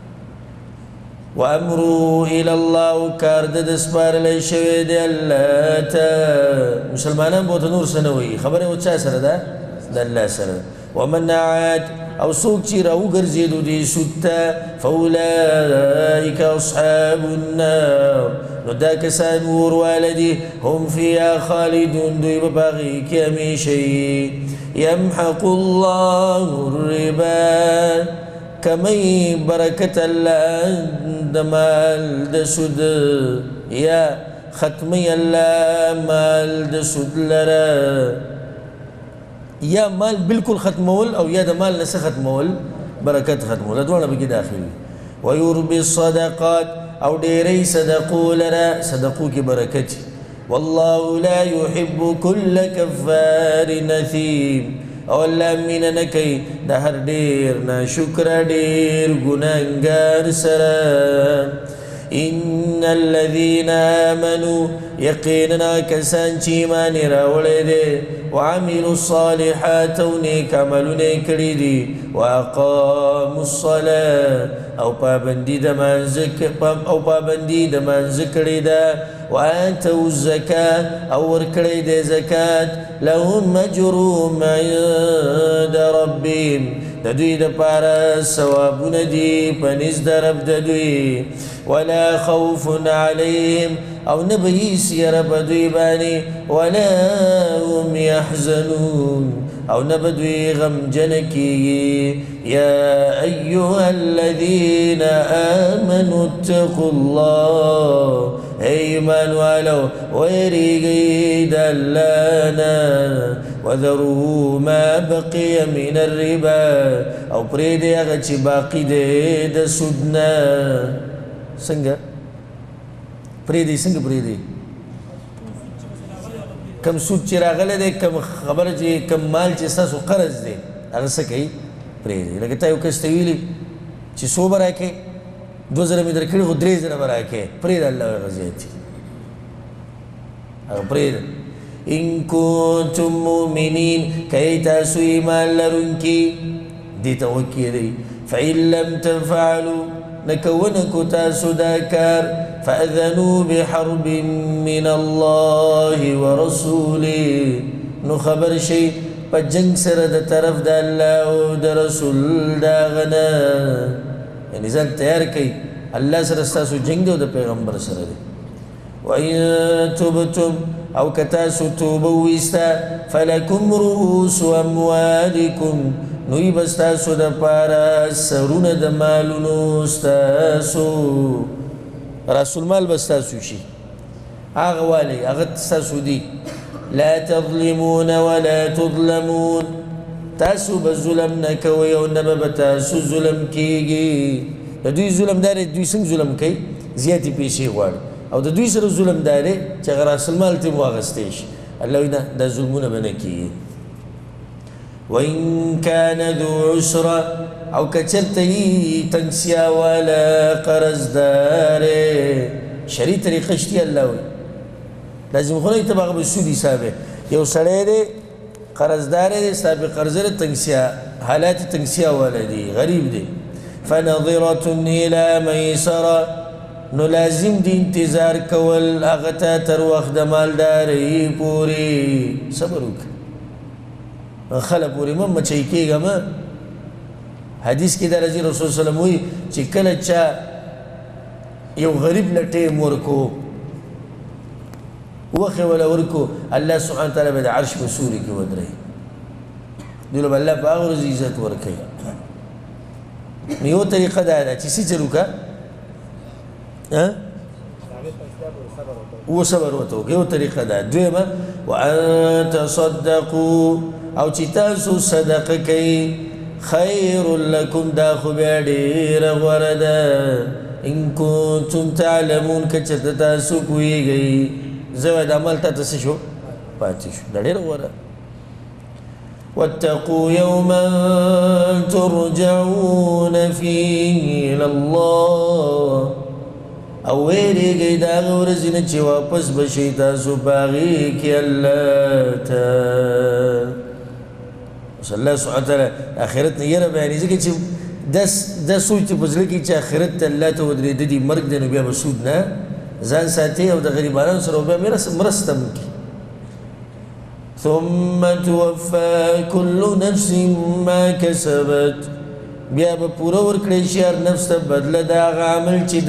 وامرو الى الله کار د سپارلی شوی دی الله ته مسلمانان به ورته نور څه نه وایي خبره یې چا سره ده د الله سره ومن عاد او څوک چې راوګرځېدو دې سود ته فاولئک اصحاب النار نو دا کسان ورواله دي هم فیها خالدون دوی به په هغې کې همیشه وي یمحق الله الربا کمی برکت الله د مال د سود یا ختمی الله مال د سود لره یا مال بالکل ختمول او یا د مال نه څه ختمول برکت ختمول دا دواړه پکې داخل وي ویربي الصدقات او ډېری صدقو لره صدقو کې برکت والله لا يحب كل كفار نثيم او الله مینه نه کوي د هر ډېر ناشکره ډېر ګناهګار سره ان الذين امنوا یقینا کسان چې ایمان یې راوړی دی وعملوا الصالحات او نیک عملونه یې کړي دي واقاموا الصلاه او پابندي د مانځه کړې ده واتوا الزکاه او ورکړی دی زکات لهم اجرهم عند ربهم د دوی دپاره ثوابونه دي په نزد د رب د دوی ولا خوف عليهم او نه به هیڅ یره په دوی باندې ولا هم یحزنون او نبدوی غمجن کیگی یا ایوها الذین آمنوا اتقوا اللہ ایمان والو ویریگی دلانا وذروا ما بقی من الربا او پریدی اغا چی باقی دے دا سودنا سنگا پریدی سنگا پریدی کم سود چی راغله ده کم خبر چی کم مال چی ستاسو قرض ده اغا سکی پریدی لکه تا یو کس تاویلی چی 100 براکه 2000 می در کړي خو 3000 براکه پرید الله غزیتی اغا پرید ان کنتم مؤمنین کئی تاسو ایمان لرونکی دیتا وکی دی فإن لم تفعلوا نکونکو تاسو داکار فأذنوا بحرب من الله ورسوله نو خبر شي پا جنگ سر دا طرف دا اللہ و دا رسول دا غنا یعنی ځان تیار کئی اللہ سر استاسو جنگ دے و دا پیغمبر سر دے وَإِن تُبْتُمْ او کتاسو توبویستا فَلَكُمْ رُؤُوسُ أَمْوَالِكُمْ نوی بستاسو دا پارا سرون دا مالونو ستاسو رسول مال بستاسو شي آغا والی آغا تستاسو دی لا تظلمون ولا تظلمون تاسو بظلم نکوی او نبا بتاسو ظلم کیگی دا دوی ظلم داره دوی سنگ ظلم کئی زیادی پیشی غوار او دا دوی سر ظلم داره چه اگر رسول مال تی مواغستیش اللہ وینا دا ظلمون بنکی وَإِن كَانَ ذُو عُسْرَةٍ او کچرتی تنگسیا والا قرض داره شریع طریقه شتی اللہ وی لازم خونه اتباق بسود حسابه یو سڑے دے قرض داره دے ستابی قرض دے تنگسیا حالات تنگسیا والا دی غریب دے فَنَظِرَةٌ إِلَى مَيْسَرَةٍ نو لازم دی انتظار کول اغتا تر وقت مال داری پوری صبر ہوک خلا پوری من مچائی کے گا ما حدیث کی در رضی رسول صلی اللہ علیہ وسلم ہوئی چی کل چا یو غریب لٹے مورکو وخی ولا ورکو اللہ سبحانہ تعالی بید عرش بسوری کی ود رہی دولو با اللہ پا آغر عزیزت ورکی نیو طریقہ دا چیسی چلو کا وہ صبر ہوتا کہ وہ طریقہ دا دویما وَأَن تَصَدَّقُوا او چی تاسو صدق کئی خیر لکم دا خوبیا دیر غوردا ان کنتم تعلمون کچت تاسو کوئی گئی زوید عمل تا تسشو پاتی شو دا دیر غورا واتقوا یوما ترجعون فیه الاللہ او ویری گئی دا غورزین چی واپس بشی تاسو باغی کی اللہ تا صلی اللہ سبحانہ وتعالی آخرت نے یہ بیانی ذکر چی دا سوچ پزلی کی چی آخرت اللہ تو ودری دی مرگ دے نبیا مسود نا زان ساتی او دا غریبانان سر بیا مرستم کی ثم توفا کل نفس ما کسبت بیا با پورا ورکڑی ہر نفس تا بدل دا عمل چی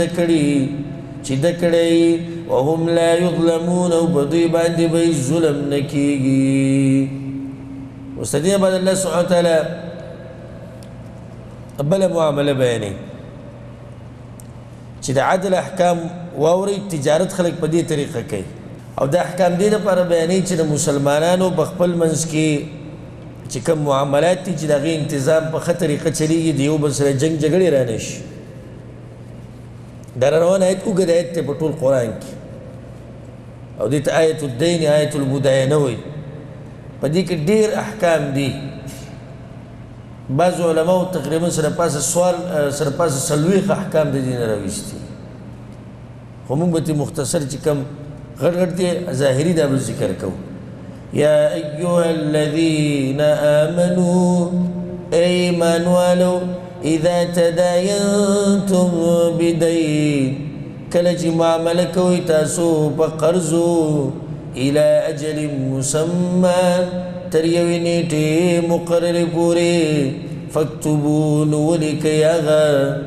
دکڑی وهم لا یظلمون او بدوی باندی بای ظلم نکیگی مستدین بعد اللہ سبحانہ وتعالی بلا معاملہ بیانی چی دا عدل احکام واوری تجارت خلق پا دی طریقہ کئی او دا احکام دی دا پارا بیانی چی دا مسلمانانو بخپل منز کی چی کم معاملات تی چی دا غی انتظام پا خط طریقہ چلی گی دیو بسر جنگ جگڑی رانش در روان آیت اگد آیت تی پا طول قرآن کی او دیتا آیت الدین آیت المدائنوی پا دی که دیر احکام دی بعض علماء تقریبا سرپاس سلویق احکام دی دین رویستی خمون باتی مختصر چی کم غرغر دی ظاہری دا بل ذکر کو یا ایوها الذین آمنوا ایمان والو اذا تداینتم بدین کلچی معامل کوئی تاسو پا قرضو الى اجل مسمى تریوی نیٹی مقرر پوری فاکتبون ولیکی آغا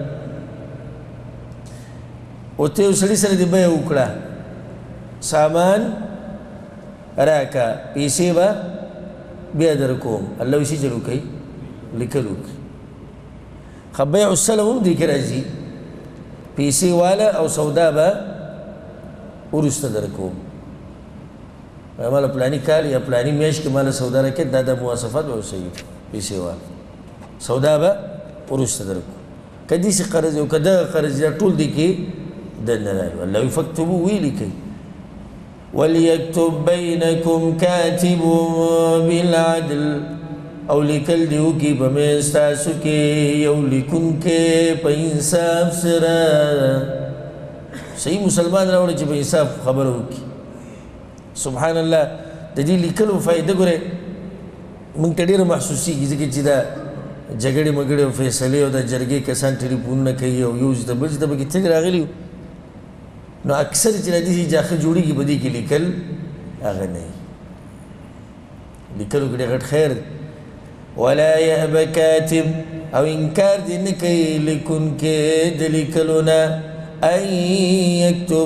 و تیو سڑی سر دی بے اکڑا سامان راکا پیسی با بیا در کوم الله وی څه چل وکړئ لیکل وکړئ خو بیع السلم هم دې کې راځي پیسې والا او سودا به وروسته در کوم مالا پلانی کال یا پلانی میاشت کې مالا سودا راکړې دا د مواصفات به ورسوي پیسې والا سودا به وروسته در کوم که داسې قرض او که دغه قرض دا ټول دې کې دننه راغلي الله وی فاکتبوا ویې لیکئ وليكتب بينكم كاتب بالعدل او لیکل دیو کی بمینځ تاسو کې یو لیکونکی په انصاف سره صحیح مسلمان راوړي چې په انصاف خبره وکړي سبحان الله د دې لیکلو فایده ګوره موږ ته ډېره محسوسېږي ځکه چې دا جګړې مګړې او فیصلې او د جرګې کسان ټلیفونونه کوي او یو ځای ته بل ځای ته پکې تګ راغلي وي نو اکثر چې د دې جاخه جوړېږي په دې کې لیکل هغه نه وي لیکلو کې ډېر غټ خیر دی ولا يأب كاتب او انکار دې نه کوي لیکونکی د لیکلو نه ان یکتب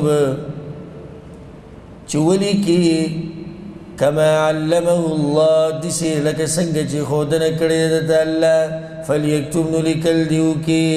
چې ولیکي کما علمه الله داسې لکه څنګه چې ښودنه کړې ده د الله فلیکتب نو لیکل دې وکړي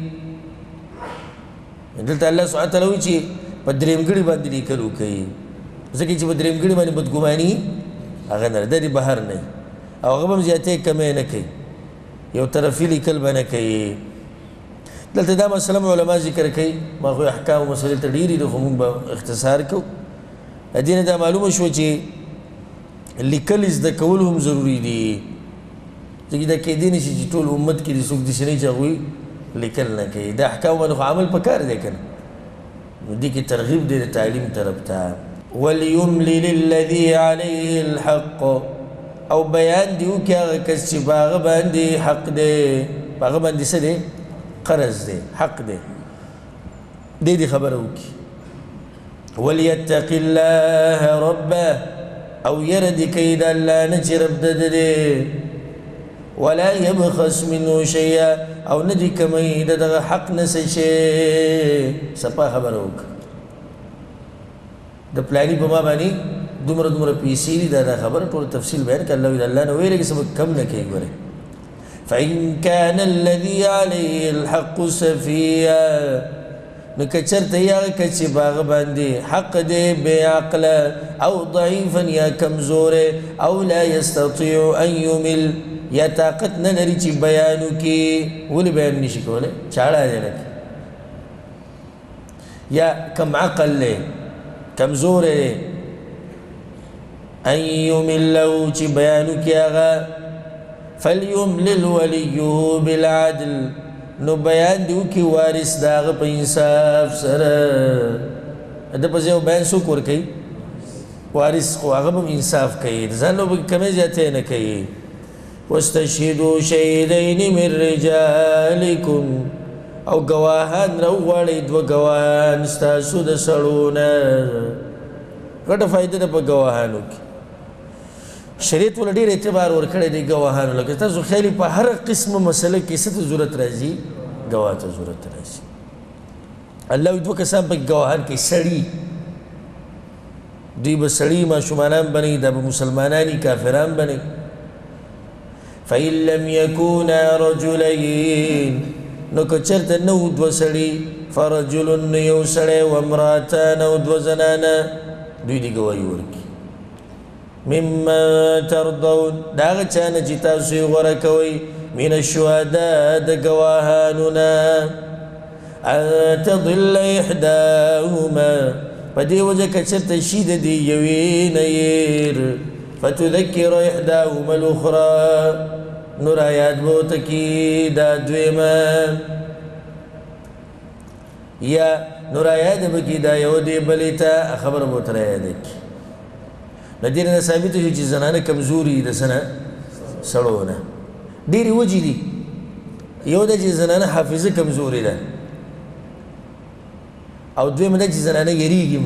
دلته الله سبحانه تعالی وایي چې په درېمګړي باندې لیکل وکړي ځکه چې په درېمګړي باندې بدګماني هغه نه ده د بهر نه او هغه به هم زیاتې کمې نه کوي یو طرفي لیکل به نه کوي دلته دا مسله علما ذکر کوي ما خو احکام او مسلې ته ډېرې دي خو موږ به اختصار کوو دې نه دا معلومه شوه چې لیکل زده کول هم ضروري دي ځکه دا کېدی نه شي چې ټول امت کې د څوک داسې نه چې هغوی لیکل نه کوي دا احکام باندې خو عمل پکار دی که نه نو دې کې ترغیب دی د تعلیم طرف ته وليملل الذي عليه الحق او بیان دی وکړي هغه کس چې په هغه باندې حق دی په هغه باندې څه دی قرض دی حق دی دې خبره وکړي وليتق الله ربه او يره دې کوي د الله نه چې رب د دی ولا يبخس منه شيئا او نه دې کموي د دغه حق نه څه شی صفا خبره وکړه د پلاني په ما باندې دومره دومره پیسې دي دا خبره ټول تفصیل بیان کړه الله نه ویلې سبب کم نه کوي ګوره فإن كان الذي عليه الحق سفيا نو که چېرته یې هغه که چې په هغه باندې حق دی بې عقله او ضعیفا یا کمزوری او لا یستطیع ان یمل یا طاقت نه لري چې بیان وکړي ولې بیان نشي کولی چاړه دی لکه یا کم عقل دی کمزوری دی ان یمله چې بیان وکړي هغه فلیملل ولیه بالعدل نو بیان دی وکړي وارث د هغه په انصاف سره د په ځای بیان څوک ورکوي وارث خو هغه به انصاف کوي ځان به کمې زیاتې نه کوي واستشهدوا شهیدین من رجالکم او ګواهان راوغواړئ دوه ګواهان ستاسو د سړو نه غټه فایده ده په ګواهانو کې شریعت ول ډېر اعتبار ورکړی دی ګواهانو لکه تاسو خیالي په هر قسمه مسله کې څه ته ضرورت راځي ګواه ته ضرورت راځي الله وایي دوه کسان پکې ګواهان کوي سړي دوی به سړي ماشومانان بنئ دا به مسلمانان کافران بنئ فإن لم يكونا رجلين نو که چېرته نه وو دوه سړي فرجل نو یو سړی وامرأتان او دوه زنانه دوی دې ګواهي ورکړي ممن ترضون دا هغه چا نه چې تاسو یې غوره کوئ من الشهداء د ګواهانو نه ان تضل احداهما په دې وجه که چېرته شي د دې یوې نه هېر فتذکر احداهما الاخرى نو رایاد به ورته کړي دا دویمه یا نو رایاده به کړي دا یو دې بلې ته خبره به ورته رایاده کړي له دې نه ثابته شي چې زنانه کمزوري د څه نه سړو نه ډېرې وجې دي یو ده چې زنانه حافظه کمزوري ده او دویمه ده چې زنانه یریږي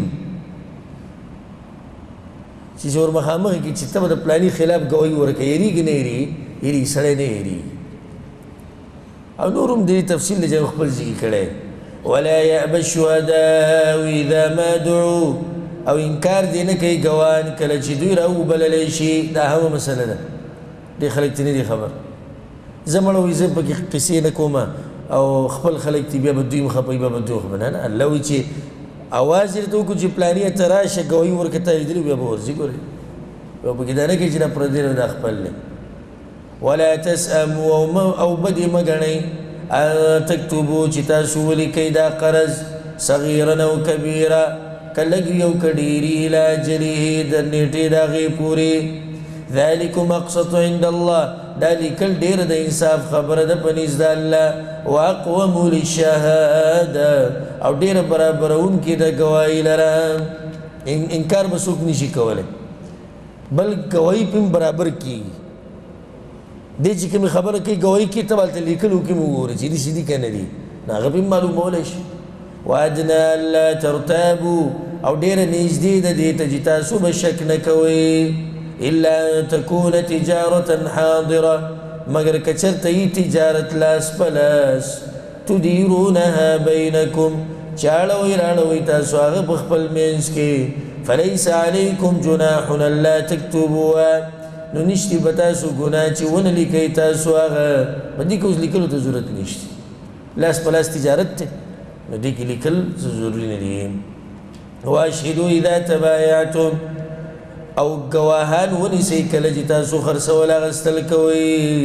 چې ور مخامخ کې چې ته به د پلاني خلاف ګواهي ورکړې یریږي نه یریږي سړی نه یریږي او نور هم دې تفصیل دی چې خپل ذکر کړی ولا یأبى الشهداء اذا ما دعوا او انکار دی نه کوي ګواهان کله چې دوی راوبللی شي دا هم مسله ده دې خلک ته نه دي خبر زه مړه وایي زه پکې قصې نه کوم او خپل خلک ته بیا به دوی مخپوي بیا به دوی خبر نه الله وایي چې اواز یې ورته وکړو چې پلانې ته راشه ګوایي ورکړه تا لیدلي بیا به ورځي ګورې او پکې دا نه کوي چې دا پردی نه دا خپل دی ولا تسأموا او بدې مه ګڼئ ان تکتبو چې تاسو ولیکئ دا قرض صغیرا او کبیرا که لږ وي او که ډېري الی اجله د نیټې د هغې پورې ذلکم اقسط عند الله دا لیکل ډېره د انصاف خبره ده په نزد الله واقوم للشهاده او ډېره برابرونکې د ګواهۍ لره انکار به څوک نشي کولی بل ګواهي پې برابر کېږي دې چې کومې خبره کوي ګواهي کې ته به هلته لیکلو کې م وګورې چې داسې دي که نه دي نو هغه پې معلومولی شي وادنا الا ترتابو او ډېره نږدې ده دې ته چې تاسو به شک نه کوئ الا تكون تجارة حاضرة مگر که چرته یي تجارت لاس په لاس تدیرونها بینکم چې اړوئ راړوئ تاسو هغه په خپل منځ کې فلیس علیکم جناح الا تکتبوها نو نشتی به تاسو ګناه چې ونه لیکئ تاسو هغه په دې کې اوس لیکلو ته ضرورت نشته لاس په لاس تجارت دی نو دې کې لیکل څه ضروري نه دي واشهدوا اذا تبایعتم او ګواهان ونیسئ کله چې تاسو خرڅول اخیستل کوئ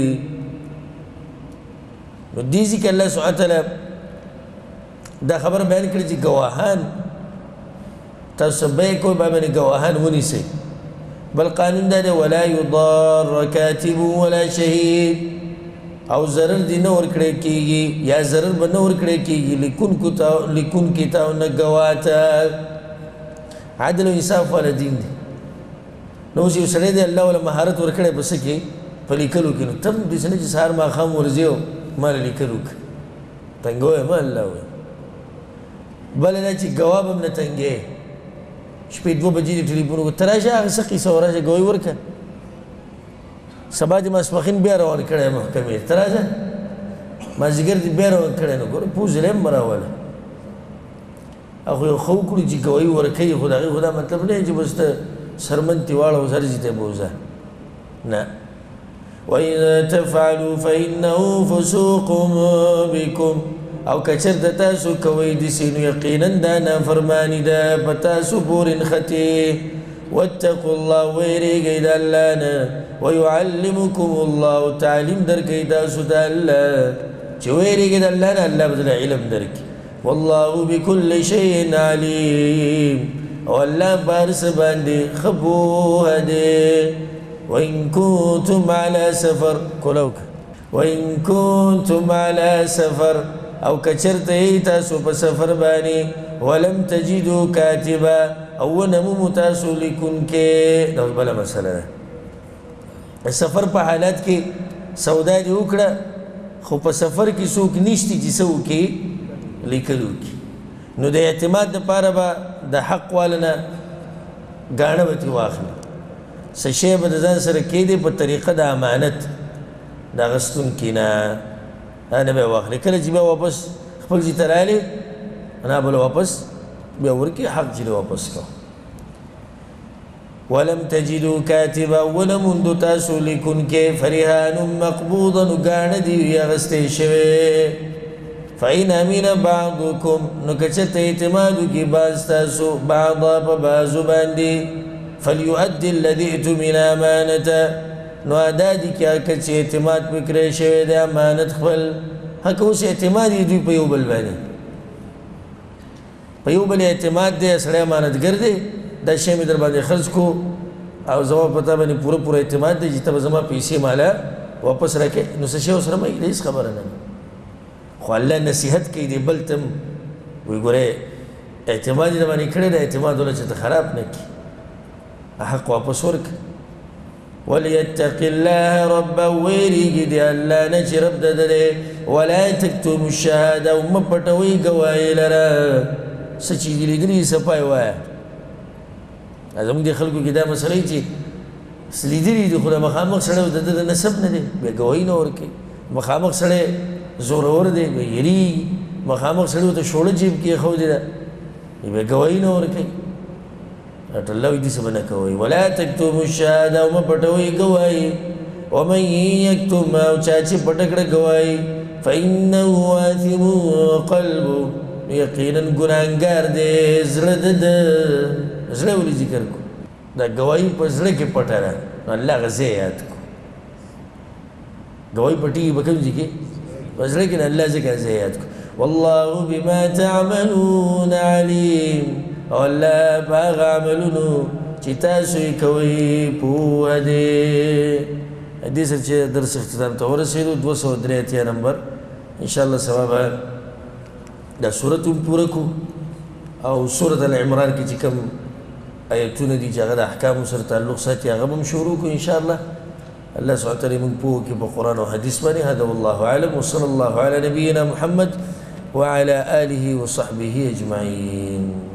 نو دې ځکه الله سبحانه تعالی دا خبره بیان کړې چې ګواهان تاسو بیع کوئ باندې ګواهان ونیسئ بل قانون دا دی ولا یضار کاتب ولا شهید او ضرر دې نه ورکړی کېږي یا ضرر به نه ورکړی کېږي لیکونکي ته او نه ګواه ته عدل او انصاف والا دین دی نو اوس یو سړی دی الله والا مهارت ورکړی په څه کې په لیکلو کې نو تم داسې نه چې سهار ماښام ورځې او ما له لیکلو کې تنګوی ما الله وایي بله دا چې ګواه به هم نه تنګې شپې 2 بجې د ټلیفون وکړه ته راشه هغه څه قیصه وراشه ګواهي ورکړه سبا د ماسپښین بیا روان کړی محکمې ته راشه مازدیګر دې بیا روان کړی نو ګوره پوزله هم مه راوله هغه یو ښه وکړو چې ګواهي ورکوي خو د هغې خو دا مطلب نه دی چې بس ته سرمن تې واړه اوس هر ځای ته یې بوځه نه وإن تفعلوا فإنه فسوق بكم او که چېرته تاسو کوئ داسې نو یقینا دا نافرماني ده په تاسو پورې نښتې واتقوا الله ویریږئ د الله نه ویعلمکم الله تعلیم درکوي تاسو ته الله چې ویریږئ د الله نه الله به درله علم درکړي والله بكل شیء علیم او الله په هر څه باندې ښه پوهه دی وإن كنتم على سفر وإن كنتم على سفر او کچرته تاسو په سفر باندې ولم تجدوا کاتبا او ونمو تاسو لیکونکې دا بله مسله ده سفر په حالات کې سودا دې وکړه خو په سفر کې څوک نشته چې څه وکړي لیکلو وکړي نو د اعتماد دپاره به د حق والا نه ګاڼه به ترې واخلي څه شی به د ځان سره کېدی په طریقه د امانت د اخیستونکي نه دا نه به یې واخلي کله چې بیا واپس خپل ځای ته راغلې نه به واپس بیا ورکړي حق چې واپس کو ولم تجدوا کاتبا ونموندو تاسو لیکونکې فرهان مقبوضا نو ګاڼه دې وي اخیستې شوې فإن أمن بعضكم نو که چېرته اعتماد وکړي بعض تاسو بعضا په بعضو باندې فليؤدي الذي اؤتمن امانته نو ادا دي کې هغه چې اعتماد پې کړی شوی دی امانت خپل هکه اوس اعتماد یې دوی په یو بل باندې په یو بل اعتماد دی سړی امانتګر دی دا شی مې در باندې خرڅ کو او زما په تا باندې پوره اعتماد دی چې ته به زما پیسې ماله واپس راکړې نو څه شی ورسره مه هېڅ خبره نه خو الله نصیحت کوي دی بل ته وایي ګورې اعتماد یې در باندې کړی دی اعتماد وله چې ته خراب نه کړي حق واپس ورکړه وليتق الله ربه ويريږي د الله نه چې رب د دی ولا تکتموا الشهاده ومه پټوئ ګواهي لره څه چې دې لیدلي څه پای وایه زموږ دې خلکو کې دا مسله چې څه لیدلي دي خو د مخامخ سړی د ده د نسب نه دی بیا ګواهي نه ورکوي مخامخ سړی زورور دی بیا یېرېږي مخامخ سړی ورته شوړه جیب کې ایښودې ده بیا ګواهي نه ورکوي الله وی دې څه به نه کوئ ولا تکتموا الشهاده ومه پټوئ ګواهي ومن یکتم او چا چې پټه کړه ګواهي فإنه آثم قلبه یقینا ګناهګار دی زړه د زړه ولې ذکر کو دا ګواهي په زړه کې پټه ده الله غزه یاد کو ګواهي پټي به کوم ځای کې په زړه کې الله ذکر یاد کو والله بما تعملون عليم الله باغ عملونو چې تاسو یې کوئ پوه دی دې سره چې درس اختتام ته ورسېدو 283 نمبر انشاءالله سبا به دا سورت هم پوره کړو او سورت العمران کې چې کوم آیتونه دي چې هغه د احکامو سره تعلق ساتي هغه به هم شروع کړو انشاءالله الله سبحانه وتعالی موږ پوه کړي په قرآن او حدیث باندې هذا والله اعلم وصلى الله على نبينا محمد وعلى آله وصحبه أجمعين